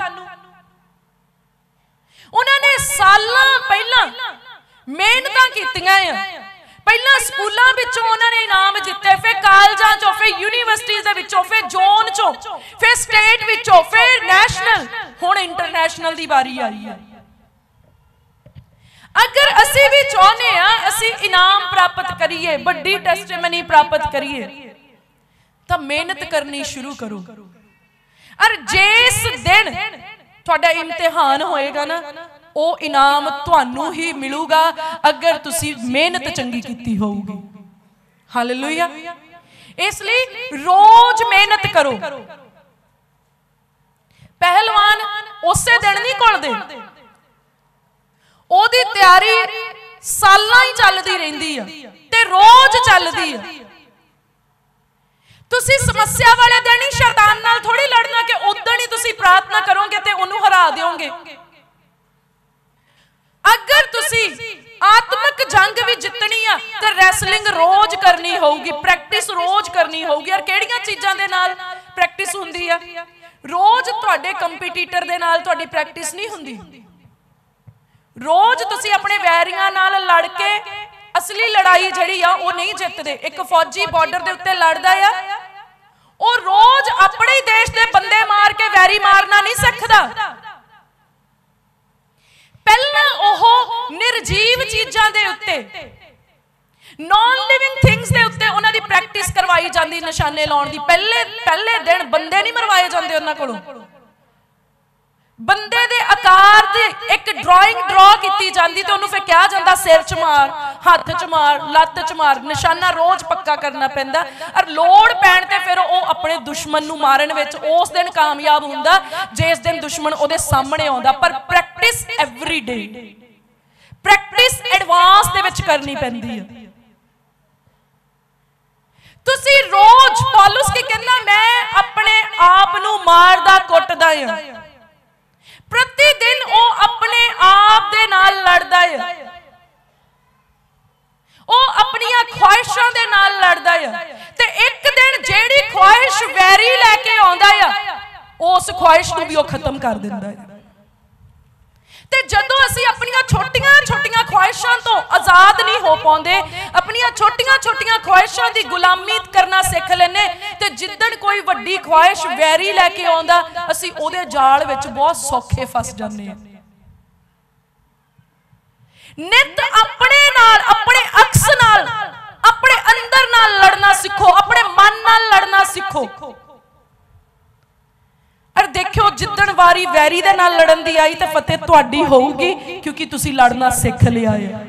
ਉਹਨਾਂ ਨੇ ਸਾਲਾਂ ਪਹਿਲਾਂ ਮਿਹਨਤਾਂ ਕੀਤੀਆਂ ਆ। ਪਹਿਲਾਂ ਸਕੂਲਾਂ ਵਿੱਚੋਂ ਉਹਨਾਂ ਨੇ ਇਨਾਮ ਜਿੱਤੇ, ਫਿਰ ਕਾਲਜਾਂ ਚੋਂ, ਫਿਰ ਯੂਨੀਵਰਸਿਟੀਆਂ ਦੇ ਵਿੱਚੋਂ, ਫਿਰ ਜ਼ੋਨ ਚੋਂ, ਫਿਰ ਸਟੇਟ ਵਿੱਚੋਂ, ਫਿਰ ਨੈਸ਼ਨਲ, ਹੁਣ ਇੰਟਰਨੈਸ਼ਨਲ ਦੀ ਵਾਰੀ ਆਈ ਹੈ। अगर असी भी चाहते हैं असी इनाम प्राप्त करिए, बड़ी टेस्टिमनी प्राप्त करिए, तो मेहनत करनी शुरू करो। और जिस दिन तुहाडा इम्तिहान होएगा ना, वो इनाम तुहानू ही मिलूगा अगर तुसी मेहनत चंगी कीती होगी। हालेलुया। इसलिए रोज मेहनत करो। पहलवान उसे दिन नहीं घुलदे, ओदी तैयारी सालां ही चलदी रहिंदी है ते रोज चलदी है। तुसी समस्या वाले दिन ही शैतान नाल थोड़ी लड़ना कि उदण ही तुसी प्रार्थना करोगे ते उन्होंने हरा दोगे। अगर तुसी आत्मिक जंग भी जितनी है तो रैसलिंग रोज करनी होगी, प्रैक्टिस रोज करनी होगी। और किहड़ियां चीज़ां दे नाल प्रैक्टिस हुंदी है? रोज तुहाडे कंपीटीटर दे नाल तुहाडी प्रैक्टिस नहीं हुंदी। रोज तुसी अपने वैरियां नाल लड़ के असली लड़ाई जिहड़ी आ वो नहीं जितदे। एक फौजी बॉर्डर दे उत्ते लड़दा आ, ਉਹ ਰੋਜ਼ ਆਪਣੇ ਹੀ ਦੇਸ਼ ਦੇ ਬੰਦੇ ਮਾਰ ਕੇ ਵੈਰੀ ਮਾਰਨਾ ਨਹੀਂ ਸਿੱਖਦਾ। ਪਹਿਲਾਂ ਉਹ ਨਿਰਜੀਵ ਚੀਜ਼ਾਂ ਦੇ ਉੱਤੇ, ਨॉन ਲਿਵਿੰਗ ਥਿੰਗਸ ਦੇ ਉੱਤੇ ਉਹਨਾਂ ਦੀ ਪ੍ਰੈਕਟਿਸ ਕਰਵਾਈ ਜਾਂਦੀ, ਨਿਸ਼ਾਨੇ ਲਾਉਣ ਦੀ। ਪਹਿਲੇ ਦਿਨ ਬੰਦੇ ਨਹੀਂ ਮਰਵਾਏ ਜਾਂਦੇ ਉਹਨਾਂ ਕੋਲੋਂ। ਬੰਦੇ ਦੇ ਆਕਾਰ ਦੀ ਇੱਕ ਡਰਾਇੰਗ ਡਰਾ ਕੀਤੀ ਜਾਂਦੀ ਤੇ ਉਹਨੂੰ ਫਿਰ ਕਿਹਾ ਜਾਂਦਾ ਸਿਰ 'ਚ ਮਾਰ, ਹੱਥ 'ਚ ਮਾਰ, ਲੱਤ 'ਚ ਮਾਰ। ਨਿਸ਼ਾਨਾ ਰੋਜ਼ ਪੱਕਾ ਕਰਨਾ ਪੈਂਦਾ। ਔਰ ਲੋੜ ਪੈਣ ਤੇ ਫਿਰ ਉਹ ਆਪਣੇ ਦੁਸ਼ਮਣ ਨੂੰ ਮਾਰਨ ਵਿੱਚ ਉਸ ਦਿਨ ਕਾਮਯਾਬ ਹੁੰਦਾ ਜਿਸ ਦਿਨ ਦੁਸ਼ਮਣ ਉਹਦੇ ਸਾਹਮਣੇ ਆਉਂਦਾ। ਪਰ practice every day, practice advance ਦੇ ਵਿੱਚ ਕਰਨੀ ਪੈਂਦੀ ਹੈ। ਤੁਸੀਂ ਰੋਜ਼, ਪੌਲੁਸ ਕੀ ਕਹਿੰਦਾ, ਮੈਂ ਆਪਣੇ ਆਪ ਨੂੰ ਮਾਰਦਾ ਕੁੱਟਦਾ ਹਾਂ। ਪ੍ਰਤੀ ਦਿਨ ਉਹ ਆਪਣੇ ਆਪ ਦੇ ਨਾਲ ਲੜਦਾ ਹੈ, ਉਹ ਆਪਣੀਆਂ ਖੁਆਇਸ਼ਾਂ ਦੇ ਨਾਲ ਲੜਦਾ ਹੈ। ਤੇ ਇੱਕ ਦਿਨ ਜਿਹੜੀ ਖੁਆਇਸ਼ ਵੈਰੀ ਲੈ ਕੇ ਆਉਂਦਾ ਹੈ, ਉਸ ਖੁਆਇਸ਼ ਨੂੰ ਵੀ ਉਹ ਖਤਮ ਕਰ ਦਿੰਦਾ ਹੈ। ਤੇ ਜਦੋਂ ਅਸੀਂ ਆਪਣੀਆਂ ਛੋਟੀਆਂ ਛੋਟੀਆਂ ਖੁਆਇਸ਼ਾਂ ਤੋਂ ਆਜ਼ਾਦ ਨਹੀਂ ਹੋ ਪਾਉਂਦੇ, ਆਪਣੀਆਂ ਛੋਟੀਆਂ ਛੋਟੀਆਂ ਖੁਆਇਸ਼ਾਂ ਦੀ ਗੁਲਾਮੀ ਕਰਨਾ ਸਿੱਖ ਲੈਨੇ, ਤੇ ਜਿੱਦਣ ਕੋਈ ਵੱਡੀ ਖੁਆਇਸ਼ ਵੈਰੀ ਲੈ ਕੇ ਆਉਂਦਾ, ਅਸੀਂ ਉਹਦੇ ਜਾਲ ਵਿੱਚ ਬਹੁਤ ਸੌਖੇ ਫਸ ਜਾਂਦੇ ਹਾਂ। ਨਿਤ ਆਪਣੇ ਨਾਲ, ਆਪਣੇ ਅਕਸ ਨਾਲ, ਆਪਣੇ ਅੰਦਰ ਨਾਲ ਲੜਨਾ ਸਿੱਖੋ, ਆਪਣੇ ਮਨ ਨਾਲ ਲੜਨਾ ਸਿੱਖੋ। और देखो जिद्दन वारी वैरी दे नाल लड़न दी आई तो फतेह तुहाडी होऊगी, क्योंकि तुसी लड़ना सीख लिया है।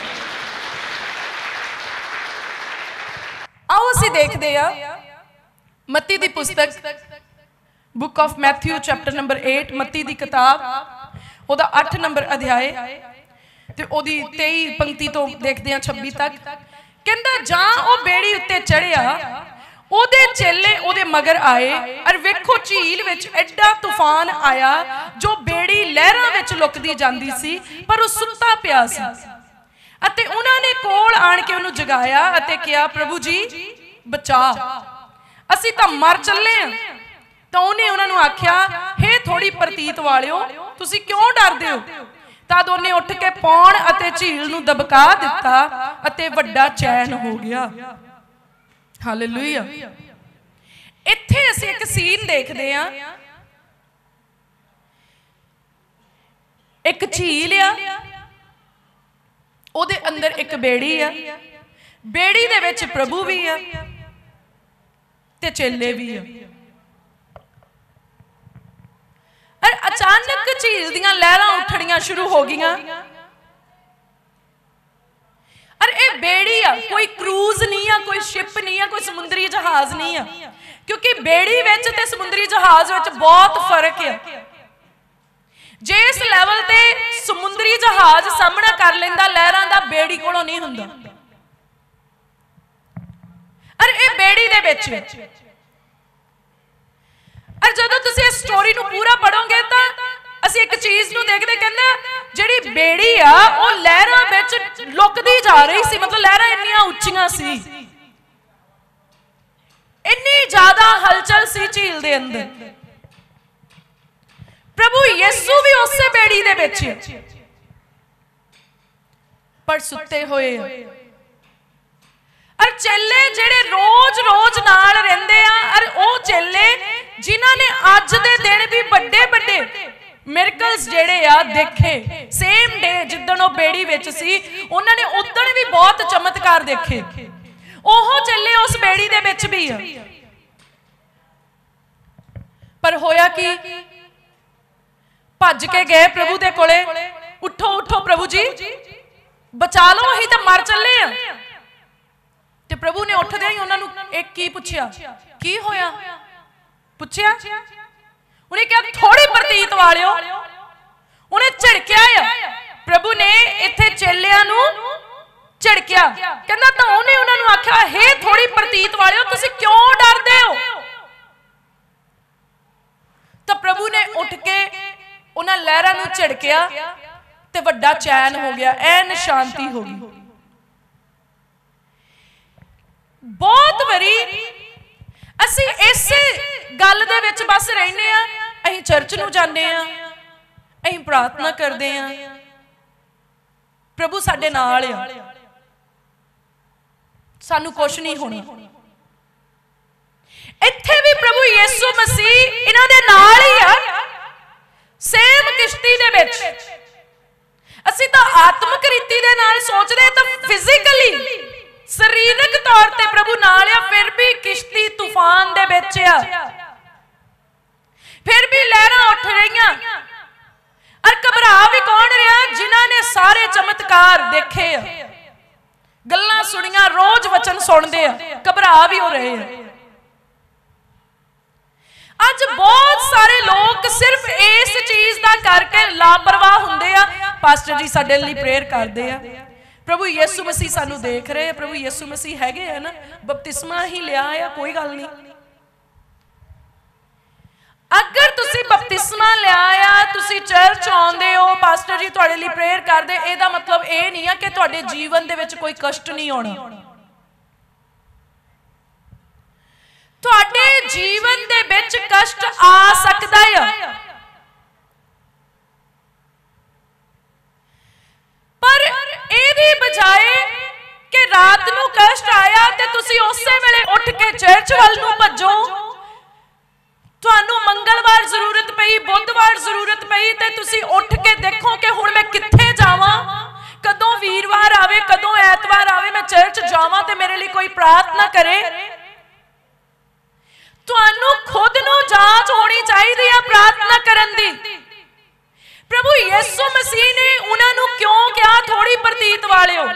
आओ असीं देखदे आ मत्ती दी पुस्तक, book of Matthew chapter number 8, Matti दी किताब, ओदा 8 नंबर अध्याय ते ओदी 23 पंक्ति तो देखदे आ 26 तक। कहंदा जां ओ बेड़ी उत्ते चढ़िया, ਉਹਦੇ ਚੇਲੇ ਉਹਦੇ ਮਗਰ ਆਏ, ਔਰ ਵੇਖੋ ਝੀਲ ਵਿੱਚ ਐਡਾ ਤੂਫਾਨ ਆਇਆ ਜੋ ਬੇੜੀ ਲਹਿਰਾਂ ਵਿੱਚ ਲੁਕਦੀ ਜਾਂਦੀ ਸੀ, ਪਰ ਉਹ ਸੁੱਤਾ ਪਿਆ ਸੀ। ਅਤੇ ਉਹਨਾਂ ਨੇ ਕੋਲ ਆਣ ਕੇ ਉਹਨੂੰ ਜਗਾਇਆ ਅਤੇ ਕਿਹਾ, ਪ੍ਰਭੂ ਜੀ ਬਚਾ, ਅਸੀਂ ਤਾਂ ਮਰ ਚੱਲੇ ਹਾਂ। ਤਾਂ ਉਹਨੇ ਉਹਨਾਂ ਨੂੰ ਆਖਿਆ, ਹੇ ਥੋੜੀ ਪ੍ਰਤੀਤ ਵਾਲਿਓ, ਤੁਸੀਂ ਕਿਉਂ ਡਰਦੇ ਹੋ? ਤਦ ਉਹਨੇ ਉੱਠ ਕੇ ਪੌਣ ਅਤੇ ਝੀਲ ਨੂੰ ਦਬਕਾ ਦਿੱਤਾ ਅਤੇ ਵੱਡਾ ਚੈਨ ਹੋ ਗਿਆ। हालेलुया। इत्थे असीं एक सीन देखदे आ, एक झील आ, ओदे अंदर एक बेड़ी आ, बेड़ी दे विच प्रभु भी आ ते चेले भी आ। और अचानक झील दीयां लहरां उठणियां शुरू हो गईयां। और ये बेड़ी आ, कोई क्रूज नहीं आ, कोई शिप नहीं आ, कोई समुद्री जहाज नहीं आ, क्योंकि बेड़ी विच ते समुद्री जहाज विच बहुत फर्क है। जिस लैवल ते समुद्री जहाज सामना कर लेंदा लहरां दा, बेड़ी कोलों नहीं हुंदा। और ये बेड़ी दे विच, और जदों तुसीं इस स्टोरी नूं पूरा पढ़ोगे तां ਅਸੀਂ ਇੱਕ ਚੀਜ਼ ਨੂੰ ਦੇਖਦੇ, ਕਹਿੰਦਾ ਜਿਹੜੀ ਬੇੜੀ ਆ ਉਹ ਲਹਿਰਾਂ ਵਿੱਚ ਲੁਕਦੀ ਜਾ ਰਹੀ ਸੀ। ਮਤਲਬ ਲਹਿਰਾਂ ਇੰਨੀਆਂ ਉੱਚੀਆਂ ਸੀ, ਇੰਨੀ ਜ਼ਿਆਦਾ ਹਲਚਲ ਸੀ ਝੀਲ ਦੇ ਅੰਦਰ। ਪ੍ਰਭੂ ਯਿਸੂ ਵੀ ਉਸੇ ਬੇੜੀ ਦੇ ਵਿੱਚ ਪਰ ਸੁੱਤੇ ਹੋਏ ਆ। और चेले जेड़े रोज रोज नाल रहंदे आ, और ਉਹ चेले जिन्हां ने अज दे दिन भी बड़े बड़े मिरेकल्स जेड़े आ देखे, सेम डे जिद्दन वो बेड़ी विच सी, उन्हां ने उदण भी बहुत चमत्कार देखे। ओह चेले उस बेड़ी दे विच भी आ। पर होया कि भज के गए प्रभु दे कोले, उठो उठो प्रभु जी बचा लो, असीं तां मर चले आ। ते प्रभु ने उठदे ही उन्हां नूं एक की पुछया, की होया पुछया? उन्हें कहा थोड़ी प्रतीत वालियो, उन्हें झिड़किया है। प्रभु ने इत्थे चेलियां नूं झिड़किया, कहंदा तां उन्हें उन्हां नूं आख्या, हे थोड़ी प्रतीत वालियो, तुसीं क्यों डरदे हो? तां प्रभु ने उठ के उन्हां लहरां नूं झिड़किया ते वड्डा चैन हो गया, ऐन शांति हो गई। बहुत वारी असीं इस गल दे विच बस रहने आ, असीं चर्च नूं जाने आ, असीं प्रार्थना करदे आ, प्रभु साडे नाल आ, सानू कुछ नहीं होना। इत्थे भी प्रभु यीशु मसीह इन्हां दे नाल ही आ, सेम किश्ती दे विच। असीं तां आत्मक रीति दे नाल सोचदे तां फिजिकली शरीरक तौर ते प्रभु नाल आ, फिर भी किश्ती तूफान दे विच आ, फिर भी लहरां उठ रहीआं। और घबरा भी कौन रहा? जिन्हां ने सारे चमत्कार देखे, गल्लां सुनियां, रोज वचन सुनते, घबरा भी हो रहे हैं। अज बहुत सारे लोग सिर्फ इस चीज का करके लापरवाह होंदे आ। पास्टर जी साडे लई प्रेयर करदे आ, प्रभु यीशु मसीह सानू देख रहे हैं, प्रभु यीशु मसीह हैगे है ना, बपतिस्मा ही लिया है, कोई गल नहीं। अगर तुसी बपतिस्मा लिया आ, तुसी चर्च आउंदे हो, पास्टर जी तुहाडे लई प्रेयर करदे, इहदा मतलब ये नहीं है कि तुहाडे जीवन दे विच कोई कष्ट नहीं आउणा। तुहाडे जीवन दे विच कष्ट आ सकदा है, पर ਇਹਦੀ बजाए कि रात नूं कष्ट आया ते तुसी उसे वेले उठ के चर्च वाल नूं भज्जो। तुहानूं मंगलवार जरूरत पई, बुधवार जरूरत पई ते तुसी उठ के देखो कि हुण मैं कित्थे जावां, कदों वीरवार आवे, कदों ऐतवार आवे, मैं चर्च जावां ते मेरे लिए कोई प्रार्थना करे। तुहानूं खुद नूं जांच होनी चाहिदी है प्रार्थना करन दी। प्रभु यीशु मसीह ने उन्होंने क्यों कहा थोड़ी प्रतीत वाले हो?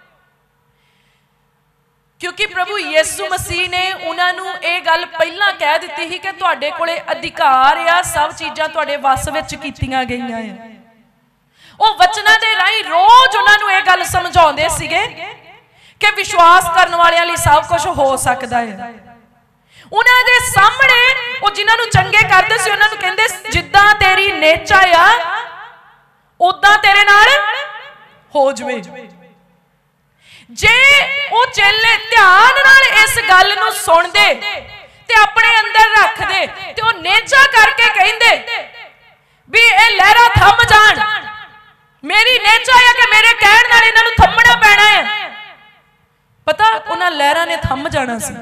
क्योंकि प्रभु यीशु मसीह ने उन्होंने ये गल पहला कह दी थी कि तुहाडे कोले अधिकार आ, सब चीज़ां तुहाडे वस विच कीतियां गईयां हैं। वो वचनां दे राहीं रोज उन्होंने ये गल समझाउंदे सीगे कि विश्वास करने वालियां लई सब कुछ हो सकदा है। उन्हां दे सामने वो जिन्हां नूं चंगे करदे सी उन्हां नूं कहंदे जिद्दां तेरी नेचा आ उदां तेरे नाल हो जवे। जे वो चेले ध्यान नाल इस गल नूं सुणदे ते अपने अंदर रखदे ते वो नेचा करके कहंदे भी ये लहरां थम जाण, मेरी नेचा है कि मेरे कहण नाल इन्हां नूं थमना पैना है। पता उन्हां लहरां ने थम जाना सी।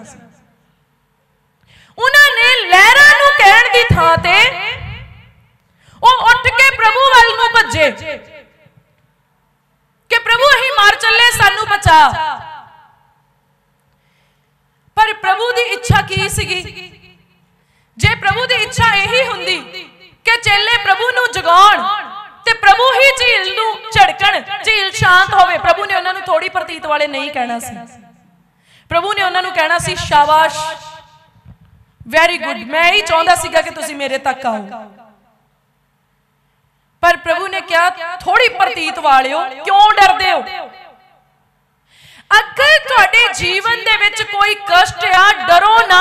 उन्होंने लहरां नूं कहण दी थां ते वो उठ के प्रभु वाल नूं भज्जे कि प्रभु अहीं मर चले, सानू बचा। पर प्रभु दी इच्छा की सीगी? जे प्रभु दी इच्छा यही हुंदी कि चेले प्रभु नूं जगाउण ते प्रभु ही झील नूं झड़कण, झील शांत होवे, प्रभु ने उन्हां नूं थोड़ी प्रतीत वाले नहीं कहना सी। प्रभु ने उन्हां नूं कहना सी शाबाश, वेरी गुड, मैं ही चाहता सीगा कि तुसी मेरे तक आओ। पर प्रभु ने क्या थोड़ी प्रतीत वाले हो, क्यों डरदे हो? अगर तुहाडे जीवन दे विच कोई कष्ट आ, डरो ना,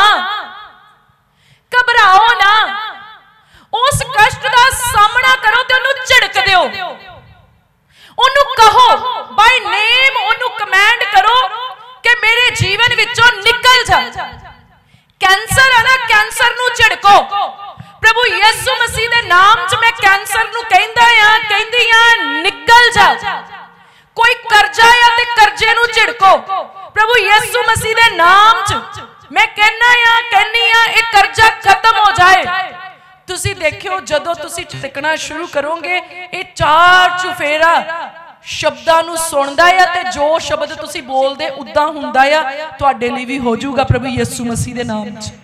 घबराओ ना, उस कष्ट का सामना करो ते उन्हें झिड़क दिओ, उन्हें कहो बाय नेम, उन्हें कमेंड करो कि मेरे जीवन विचों निकल जा। कैंसर है ना, कैंसर नूं झिड़को। प्रभु यीशु मसीह दे नाम च मैं कैंसर नूं कहंदा आ, कहंदी आ निकल जा। कोई कर्जा आ ते कर्जे नूं झिड़को। प्रभु यीशु मसीह दे नाम च मैं कहना आ, कहनी आ ये कर्जा खत्म हो जाए। तुसी देखियो जदों तुसी टिकना शुरू करोगे ये चार चुफेरा शब्दां नूं सुणदा है ते जो शब्द तुसी बोलदे उदां हुंदा है, तुहाडे लई भी हो जाऊगा प्रभु यीशु मसीह दे नाम च।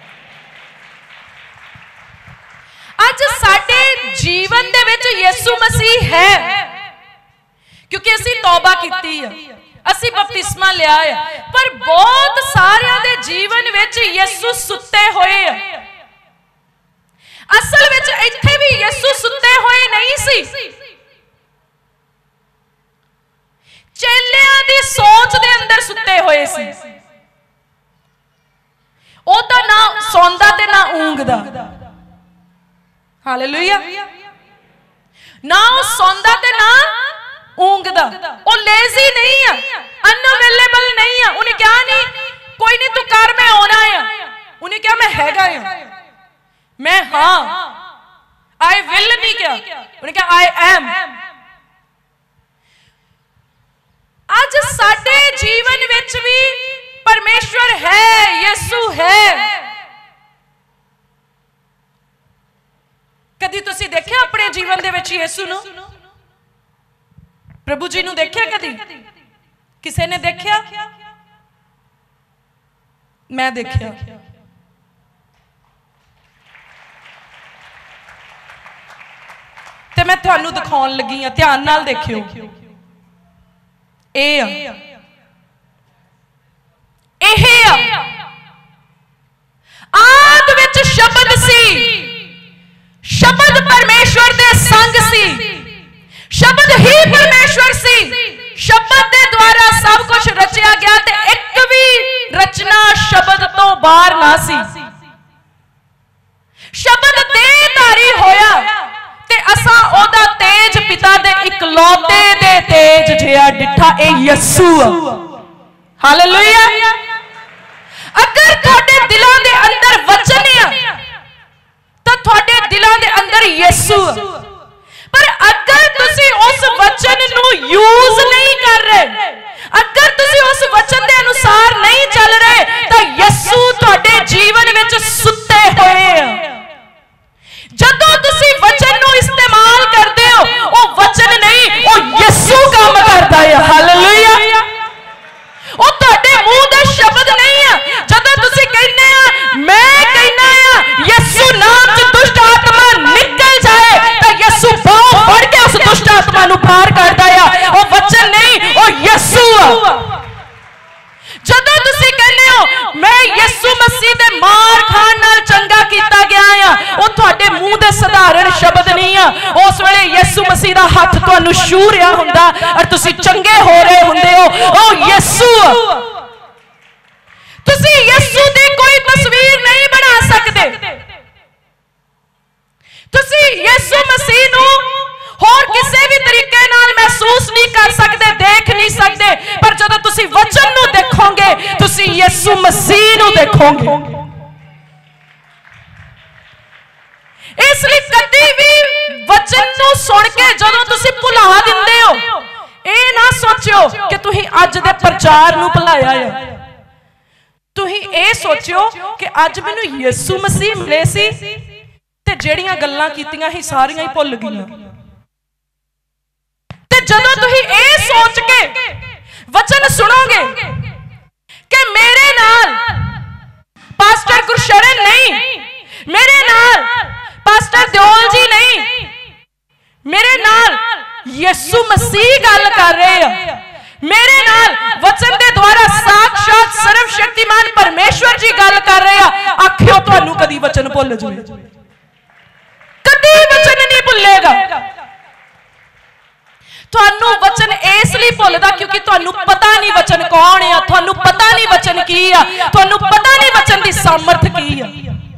अज साडे जीवन दे विच यीशु मसीह है क्योंकि असीं तौबा कीती है, असीं बपतिस्मा लिया है, पर बहुत सारियां दे जीवन विच यीशु सुत्ते होए है। असल विच इत्थे भी यीशु सुत्ते होए नहीं सी, चेलियां दी सोच दे अंदर सुत्ते होए सी। ओ तां ना सौंदा ते ना ऊंघदा, हालेलुया, ना ओ सौंदा ते ना ऊंघदा, ओ लेजी नहीं है, अनअवेलेबल नहीं है। उन्हें क्या नहीं, कोई नहीं तू कर मैं आना है, उन्हें क्या मैं हैगा है, मैं हाँ, आई विल नहीं क्या, उन्हें क्या आई एम। आज साडे जीवन विच भी परमेश्वर है, यीशु है, ਵਿੱਚ ਯਿਸੂ ਨੂੰ? प्रभु जी नूं देखिया कदी? किसी ने देखिया? मैं देखिया। ते मैं तुहानूं दिखाउण लगी हां, ध्यान नाल देखियो। आद विच शब्द सी, शब्द परमेश्वर दे संग सी, शब्द ही परमेश्वर सी, शब्द दे द्वारा सब कुछ रचिया गया ते एक भी रचना शब्द तो बाहर ना सी। शब्द देहधारी होया ते असां ओदा तेज पिता दे इकलौते दे तेज जिहा डिठा। ए यीशु हालेलुया। अगर तुहाडे दिलां दे अंदर वचन है तां तुहाडे दिलां दे अंदर यीशु। पर अगर तुसी उस वचन नू यूज नहीं कर रहे, अगर तुसी उस वचन दे अनुसार नहीं चल रहे, तो यीशु तुहाडे जीवन विच सुते होए हैं। जदों तुसी वचन नू इस्तेमाल करदे हो, वो वचन नहीं, वो यीशु काम करदा है। हालेलुया। वो तुहाडे मुंह दा शब्द नहीं है। जदों तुसी कहने आ मैं कहना आ यीशु नाम च दुष्ट आत्मा निकल जाए, तो यीशु बाहों फड़ के उस दुष्ट आत्मा नू बाहर करदा है। वो वचन नहीं, वो यीशु आ। जदों तुसी कहने हो मैं यीशु मसीह दे मार खाण नाल चंगा कीता गया आ, वो तुहाडे मुंह दे साधारण शब्द नहीं आ। उस वेले यीशु मसीह दा हथ तुहानू छू रिहा हुंदा और तुसी चंगे हो रहे हुंदे हो। ओ यीशु तुसी यीशु दी कोई तस्वीर नहीं बना सकदे। तुसी यीशु मसीह नू होर किसी भी तरीके नाल महसूस नहीं कर सकते, देख नहीं सकते, पर जदों तुसी वचन नू देखोगे तुसी यीशु मसीह नू देखोगे। इसलिए कदी भी वचन नू सुन के जदों तुसी भुला दिंदे हो, ये ना सोचियो कि तुही अज दे प्रचार नू भुलाया है। तुही ये सोचियो कि अज मैनू यीशु मसीह मिले सी ते जेड़ियां गल्लां कीतियां ही सारियां ही भुल गईयां। जदों तुही ये सोच के वचन सुनोगे कि मेरे नाल पास्टर गुरशरण नहीं, मेरे नाल पास्टर दियोल जी नहीं, मेरे नाल यीशु मसीह गल कर रहे हैं, मेरे नाल वचन दे द्वारा साक्षात सर्वशक्तिमान परमेश्वर जी गल कर रहे हैं, आखियो तुहानू कदी वचन भुल जाए? कदी वचन नहीं भुलेगा। तुहानू वचन इसलिए भुलदा क्योंकि तुहानू पता नहीं वचन कौन है, तुहानू पता नहीं वचन की है, तुहानू पता नहीं वचन की सामर्थ की है।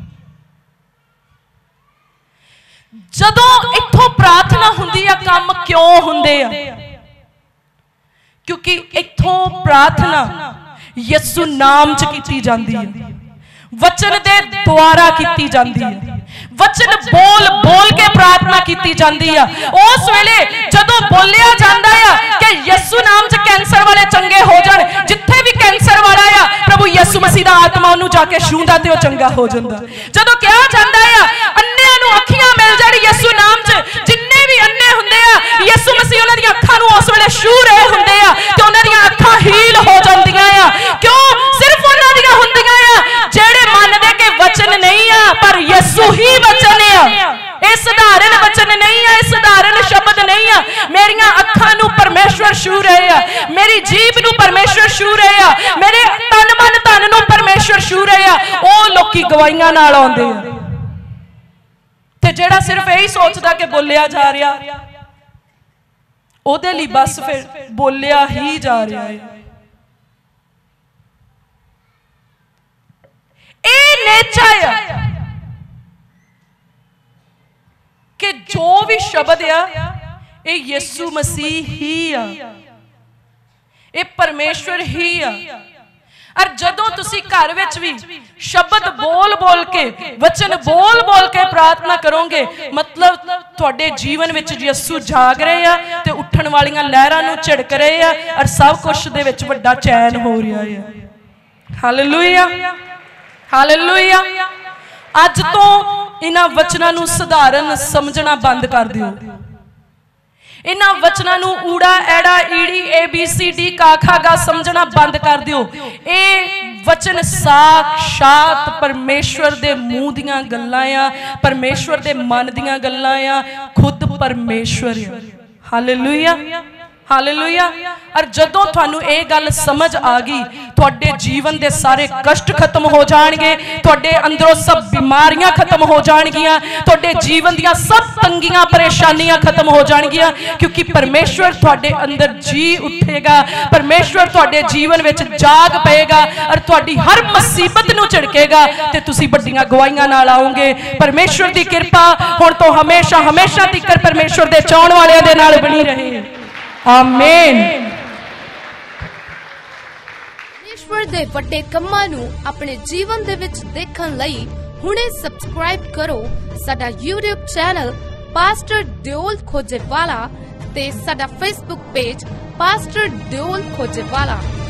जदों इत्थों प्रार्थना हुंदी है, काम क्यों हुंदे आ? क्योंकि इत्थों प्रार्थना यीशु नाम च कीती जांदी है, वचन दे द्वारा कीती जांदी है, वचन बोल बोल के प्रार्थना की जाती है। उस वेले जदों बोलिया जाता है कि यीशु नाम च कैंसर वाले चंगे हो जाए, जिथे भी कैंसर वाला है प्रभु यीशु मसीह दा आत्मा उन्होंने जाके छूंदा ते वो चंगा हो जाता। जदों कहा जाता है अन्नियां नूं अखियां मिल जाण यीशु नाम च, जिन्ने भी अन्ने हुंदे आ यीशु मसीह उन्हां दी अखां नूं उस वेले छू रहे हुंदे आ ते उन्हां दी अखां हील हो जांदियां आ। क्यों? सिर्फ उन्हां दी हुंदियां आ जेड़े मनदे कि वचन नहीं आ पर यीशु ही वचन है। ये साधारण वचन नहीं है, साधारण शब्द नहीं है। मेरिया अखां नूं परमेश्वर छू रहे हैं, मेरी जीभ नूं परमेश्वर छू रहे हैं, मेरे तन मन धन नूं परमेश्वर छू रहे हैं। वो लोकी गवाहियां नाल आउंदे आ ते जेड़ा सिर्फ यही सोचदा कि बोलिया जा रहा ओदे लई बस फिर बोलिया ही जा रहा है। ये नेचर है कि जो भी शब्द आ ये यीशु मसीह ही आ, ये परमेश्वर ही आ। और जदों तुसी घर विच भी शब्द बोल बोल के वचन बोल बोल के प्रार्थना करोगे, मतलब तुहाडे जीवन विच यीशु जाग रहे आ ते उठण वालियां लहरां नूं झिड़क रहे आ और सब कुछ दे विच वड्डा चैन हो रहा है। Hallelujah hallelujah. अज तो इन्हां वचनां नूं साधारण समझना बंद कर दिओ। इन्हां वचनां नूं ऊड़ा ऐड़ा ईड़ी ABCD का खा गा समझना बंद कर दिओ। ये वचन साक्षात परमेश्वर दे मूँह दियां गल्लां आ, परमेश्वर दे मन दियां गल्लां आ, खुद परमेश्वर आ। Hallelujah hallelujah. और जदों तुहानू ये गल समझ आ गई, तुहाडे जीवन दे सारे कष्ट खत्म हो जाणगे, तुहाडे अंदरों सब बीमारियां खत्म हो जाणगियां, तुहाडे जीवन दियां सब तंगियां परेशानियां खत्म हो जाणगियां, क्योंकि परमेश्वर तुहाडे अंदर जी उठेगा, परमेश्वर तुहाडे जीवन विच जाग पेगा और तुहाडी हर मुसीबत नूं झिड़केगा ते तुसीं वड्डियां गवाहियां नाल आओगे। परमेश्वर दी कृपा हुण तो हमेशा हमेशा तिकर परमेश्वर दे चाहण वालियां दे नाल बनी रहे। आमीन। परमेश्वर दे वड्डे कम्मां नूं अपने जीवन दे विच देखण लई हुणे सबसक्राइब करो साडा YouTube channel pastor Deol Khojewala ते साडा Facebook page pastor Deol Khojewala.